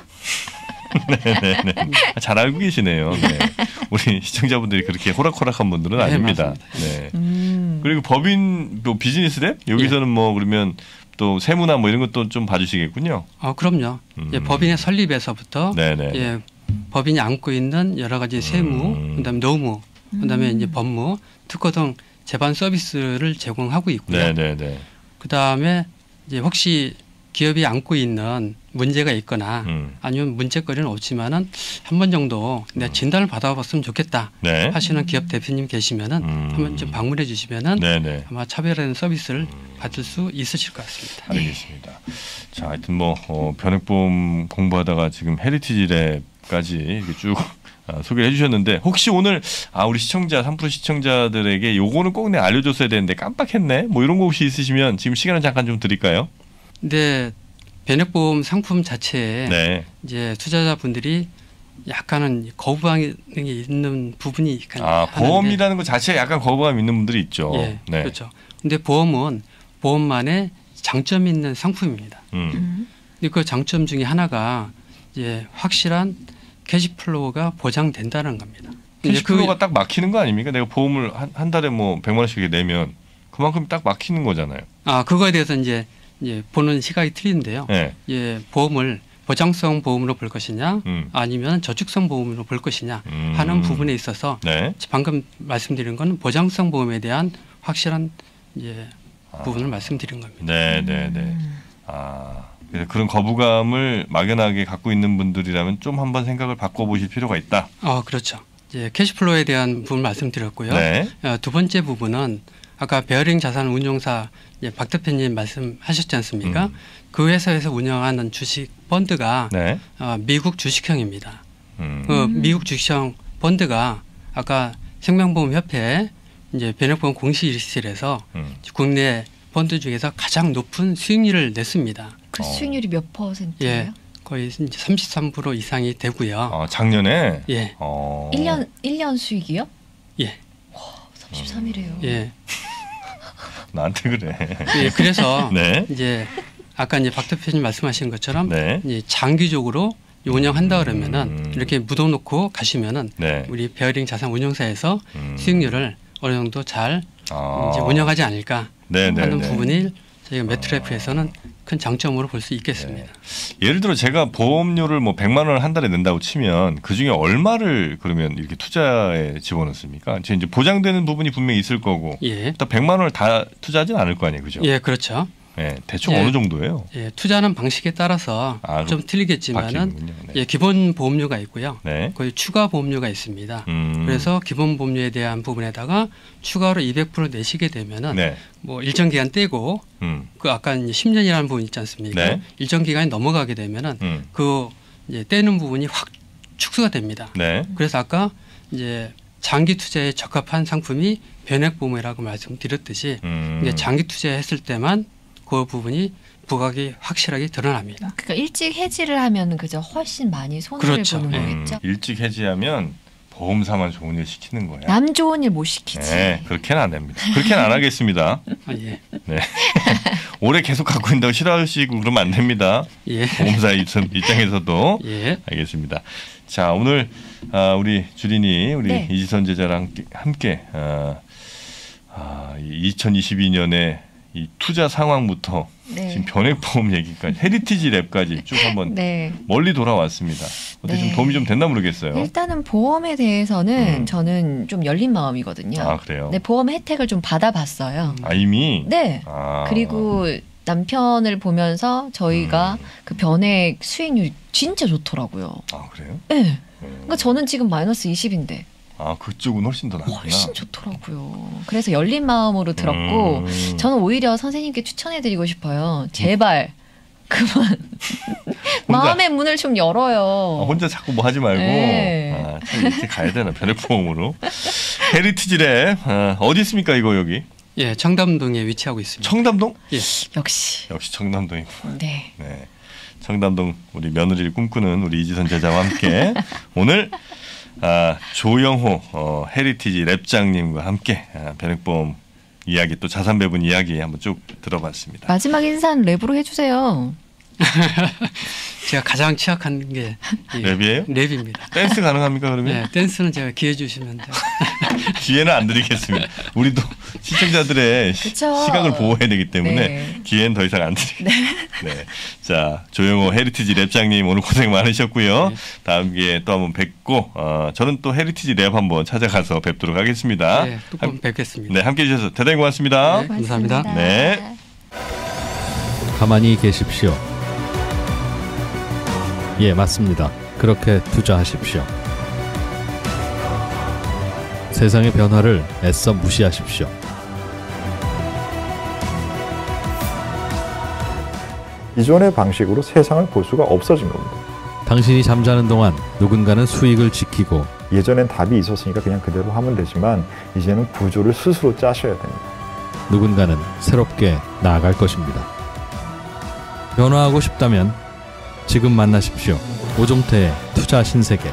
네네네. 잘 알고 계시네요. 네. 우리 시청자분들이 그렇게 호락호락한 분들은 아닙니다. 네. 그리고 법인 또 비즈니스 랩 여기서는 뭐 그러면 또 세무나 뭐 이런 것도 좀 봐주시겠군요. 그럼요. 예, 법인의 설립에서부터 예, 법인이 안고 있는 여러 가지 세무, 그다음에 노무, 그다음에 이제 법무, 특허 등 재반 서비스를 제공하고 있고요. 그다음에 이제 혹시 기업이 안고 있는 문제가 있거나 아니면 문제거리는 없지만은 한 번 정도 내가 진단을 받아봤으면 좋겠다 네. 하시는 기업 대표님 계시면은 한번 좀 방문해 주시면은 네네. 아마 차별화된 서비스를 받을 수 있으실 것 같습니다. 알겠습니다. 자, 하여튼 뭐 변액보험 공부하다가 지금 헤리티지 랩까지 이렇게 쭉 소개를 해주셨는데 혹시 오늘 우리 시청자 3% 시청자들에게 요거는 꼭 내가 알려줬어야 되는데 깜빡했네 뭐 이런 거 혹시 있으시면 지금 시간을 잠깐 좀 드릴까요? 네, 변액보험 상품 자체에 네. 이제 투자자분들이 약간은 거부감이 있는 부분이 있거든요. 보험이라는 것 자체에 약간 거부감 있는 분들이 있죠. 예, 네. 그렇죠. 근데 보험은 보험만의 장점이 있는 상품입니다. 근데 그 장점 중에 하나가 이제 확실한 캐시플로우가 보장된다는 겁니다. 캐시플로우가 딱 막히는 거 아닙니까? 내가 보험을 한 달에 뭐 100만 원씩 내면 그만큼 딱 막히는 거잖아요. 그거에 대해서 이제 보는 시각이 틀린데요. 네. 보험을 보장성 보험으로 볼 것이냐 아니면 저축성 보험으로 볼 것이냐 하는 부분에 있어서 네. 방금 말씀드린 건 보장성 보험에 대한 확실한 부분을 말씀드린 겁니다. 네. 그래서 그런 거부감을 막연하게 갖고 있는 분들이라면 좀 한번 생각을 바꿔보실 필요가 있다. 그렇죠. 이제 캐시플로우에 대한 부분 말씀드렸고요. 네. 두 번째 부분은 아까 베어링 자산 운용사 박 대표님 말씀하셨지 않습니까? 그 회사에서 운영하는 주식 펀드가 네. 미국 주식형입니다. 미국 주식형 펀드가 아까 생명보험협회 이제 변액보험 공시일실에서 국내 펀드 중에서 가장 높은 수익률을 냈습니다. 그 수익률이 몇 %예요? 거의 이제 33% 이상이 되고요. 작년에? 예. 1년 수익이요? 예. 와, 33이래요. 예. 나한테 그래. 예, 그래서 네. 이제 아까 이제 박 대표님 말씀하신 것처럼 네. 이제 장기적으로 운영한다 그러면은 이렇게 묻어놓고 가시면은 네. 우리 베어링 자산 운용사에서 수익률을 어느 정도 잘 이제 운영하지 않을까 하는 부분이 저희가 매트래프에서는 큰 장점으로 볼 수 있겠습니다. 네. 예를 들어 제가 보험료를 뭐 100만 원을 한 달에 낸다고 치면 그 중에 얼마를 그러면 이렇게 투자에 집어넣습니까? 이제 보장되는 부분이 분명히 있을 거고, 예. 또 100만 원을 다 투자하지는 않을 거 아니에요, 그죠? 예, 그렇죠. 예, 대충 어느 정도예요? 예, 투자하는 방식에 따라서 좀 틀리겠지만은 예, 기본 보험료가 있고요. 네. 거의 추가 보험료가 있습니다. 그래서 기본 보험료에 대한 부분에다가 추가로 200% 내시게 되면은 뭐 일정 기간 떼고 그 아까 이제 10년이라는 부분 있지 않습니까? 네. 일정 기간이 넘어가게 되면은 그 이제 떼는 부분이 확 축소가 됩니다. 네. 그래서 아까 이제 장기 투자에 적합한 상품이 변액보험이라고 말씀드렸듯이 이제 장기 투자했을 때만 그 부분이 부각이 확실하게 드러납니다. 그러니까 일찍 해지를 하면 그저 훨씬 많이 손해를 그렇죠. 보는 거겠죠. 일찍 해지하면 보험사만 좋은 일 시키는 거야. 남 좋은 일 못 시키지. 네, 그렇게는 안 됩니다. 그렇게는 안 하겠습니다. 예. 네. 오래 계속 갖고 있다고 싫어하시고 그러면 안 됩니다. 예. 보험사 입장에서도. 예. 알겠습니다. 자, 오늘 우리 주린이 우리 이지선 제자랑 함께 2022년에 이 투자 상황부터 지금 변액보험 얘기까지 헤리티지 랩까지 쭉 한번 멀리 돌아왔습니다. 어떻게 좀 도움이 좀 됐나 모르겠어요. 일단은 보험에 대해서는 저는 좀 열린 마음이거든요. 아, 그래요? 네, 보험 혜택을 좀 받아봤어요. 이미? 네. 그리고 남편을 보면서 저희가 그 변액 수익률이 진짜 좋더라고요. 아, 그래요? 네. 그러니까 저는 지금 마이너스 20인데. 그쪽은 훨씬 더 낫구나. 훨씬 좋더라고요. 그래서 열린 마음으로 들었고 저는 오히려 선생님께 추천해드리고 싶어요. 제발 그만 마음의 문을 좀 열어요. 혼자 자꾸 뭐 하지 말고 이렇게 가야 되나 변액보험으로. 헤리티지 랩 어디 있습니까 이거 여기? 예, 청담동에 위치하고 있습니다. 청담동? 예. 역시 청담동이구나. 네. 청담동 우리 며느리를 꿈꾸는 우리 이지선 제자와 함께 오늘 조영호 헤리티지 랩장님과 함께 변액보험 이야기 또 자산 배분 이야기 한번 쭉 들어봤습니다. 마지막 인사는 랩으로 해주세요. 제가 가장 취약한 게 랩이에요? 랩입니다. 댄스 가능합니까 그러면? 네, 댄스는 제가 기회 주시면 돼요. 기회는 안 드리겠습니다. 우리도 시청자들의 시각을 보호해야 되기 때문에 기회는 더 이상 안 드립니다. 네. 자, 조영호 헤리티지 랩장님 오늘 고생 많으셨고요. 다음 기회에 또 한번 뵙고 저는 또 헤리티지 랩 한번 찾아가서 뵙도록 하겠습니다. 네, 또 뵙겠습니다. 네, 함께해 주셔서 대단히 고맙습니다. 네, 감사합니다. 네. 가만히 계십시오. 예, 맞습니다. 그렇게 투자하십시오. 세상의 변화를 애써 무시하십시오. 기존의 방식으로 세상을 볼 수가 없어진 겁니다. 당신이 잠자는 동안 누군가는 수익을 지키고 예전엔 답이 있었으니까 그냥 그대로 하면 되지만 이제는 구조를 스스로 짜셔야 됩니다. 누군가는 새롭게 나아갈 것입니다. 변화하고 싶다면 지금 만나십시오. 오종태의 투자 신세계.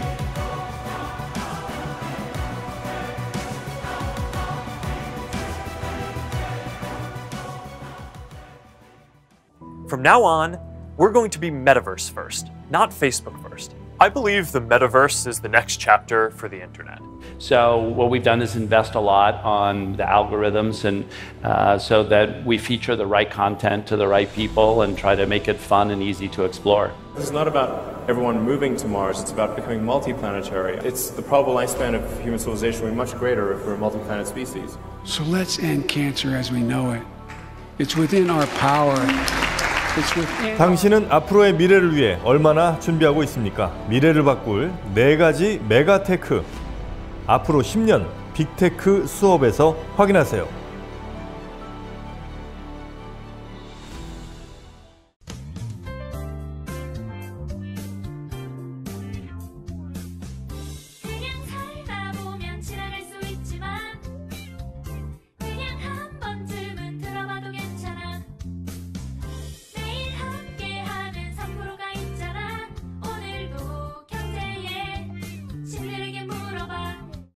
From now on, we're going to be metaverse first, not Facebook first. I believe the metaverse is the next chapter for the internet. So what we've done is invest a lot on the algorithms and so that we feature the right content to the right people and try to make it fun and easy to explore. This is not about everyone moving to Mars, it's about becoming multiplanetary. It's the probable lifespan of human civilization will be much greater if we're a multi-planet species. So let's end cancer as we know it. It's within our power. 당신은 앞으로의 미래를 위해 얼마나 준비하고 있습니까? 미래를 바꿀 4가지 메가테크. 앞으로 10년 빅테크 수업에서 확인하세요.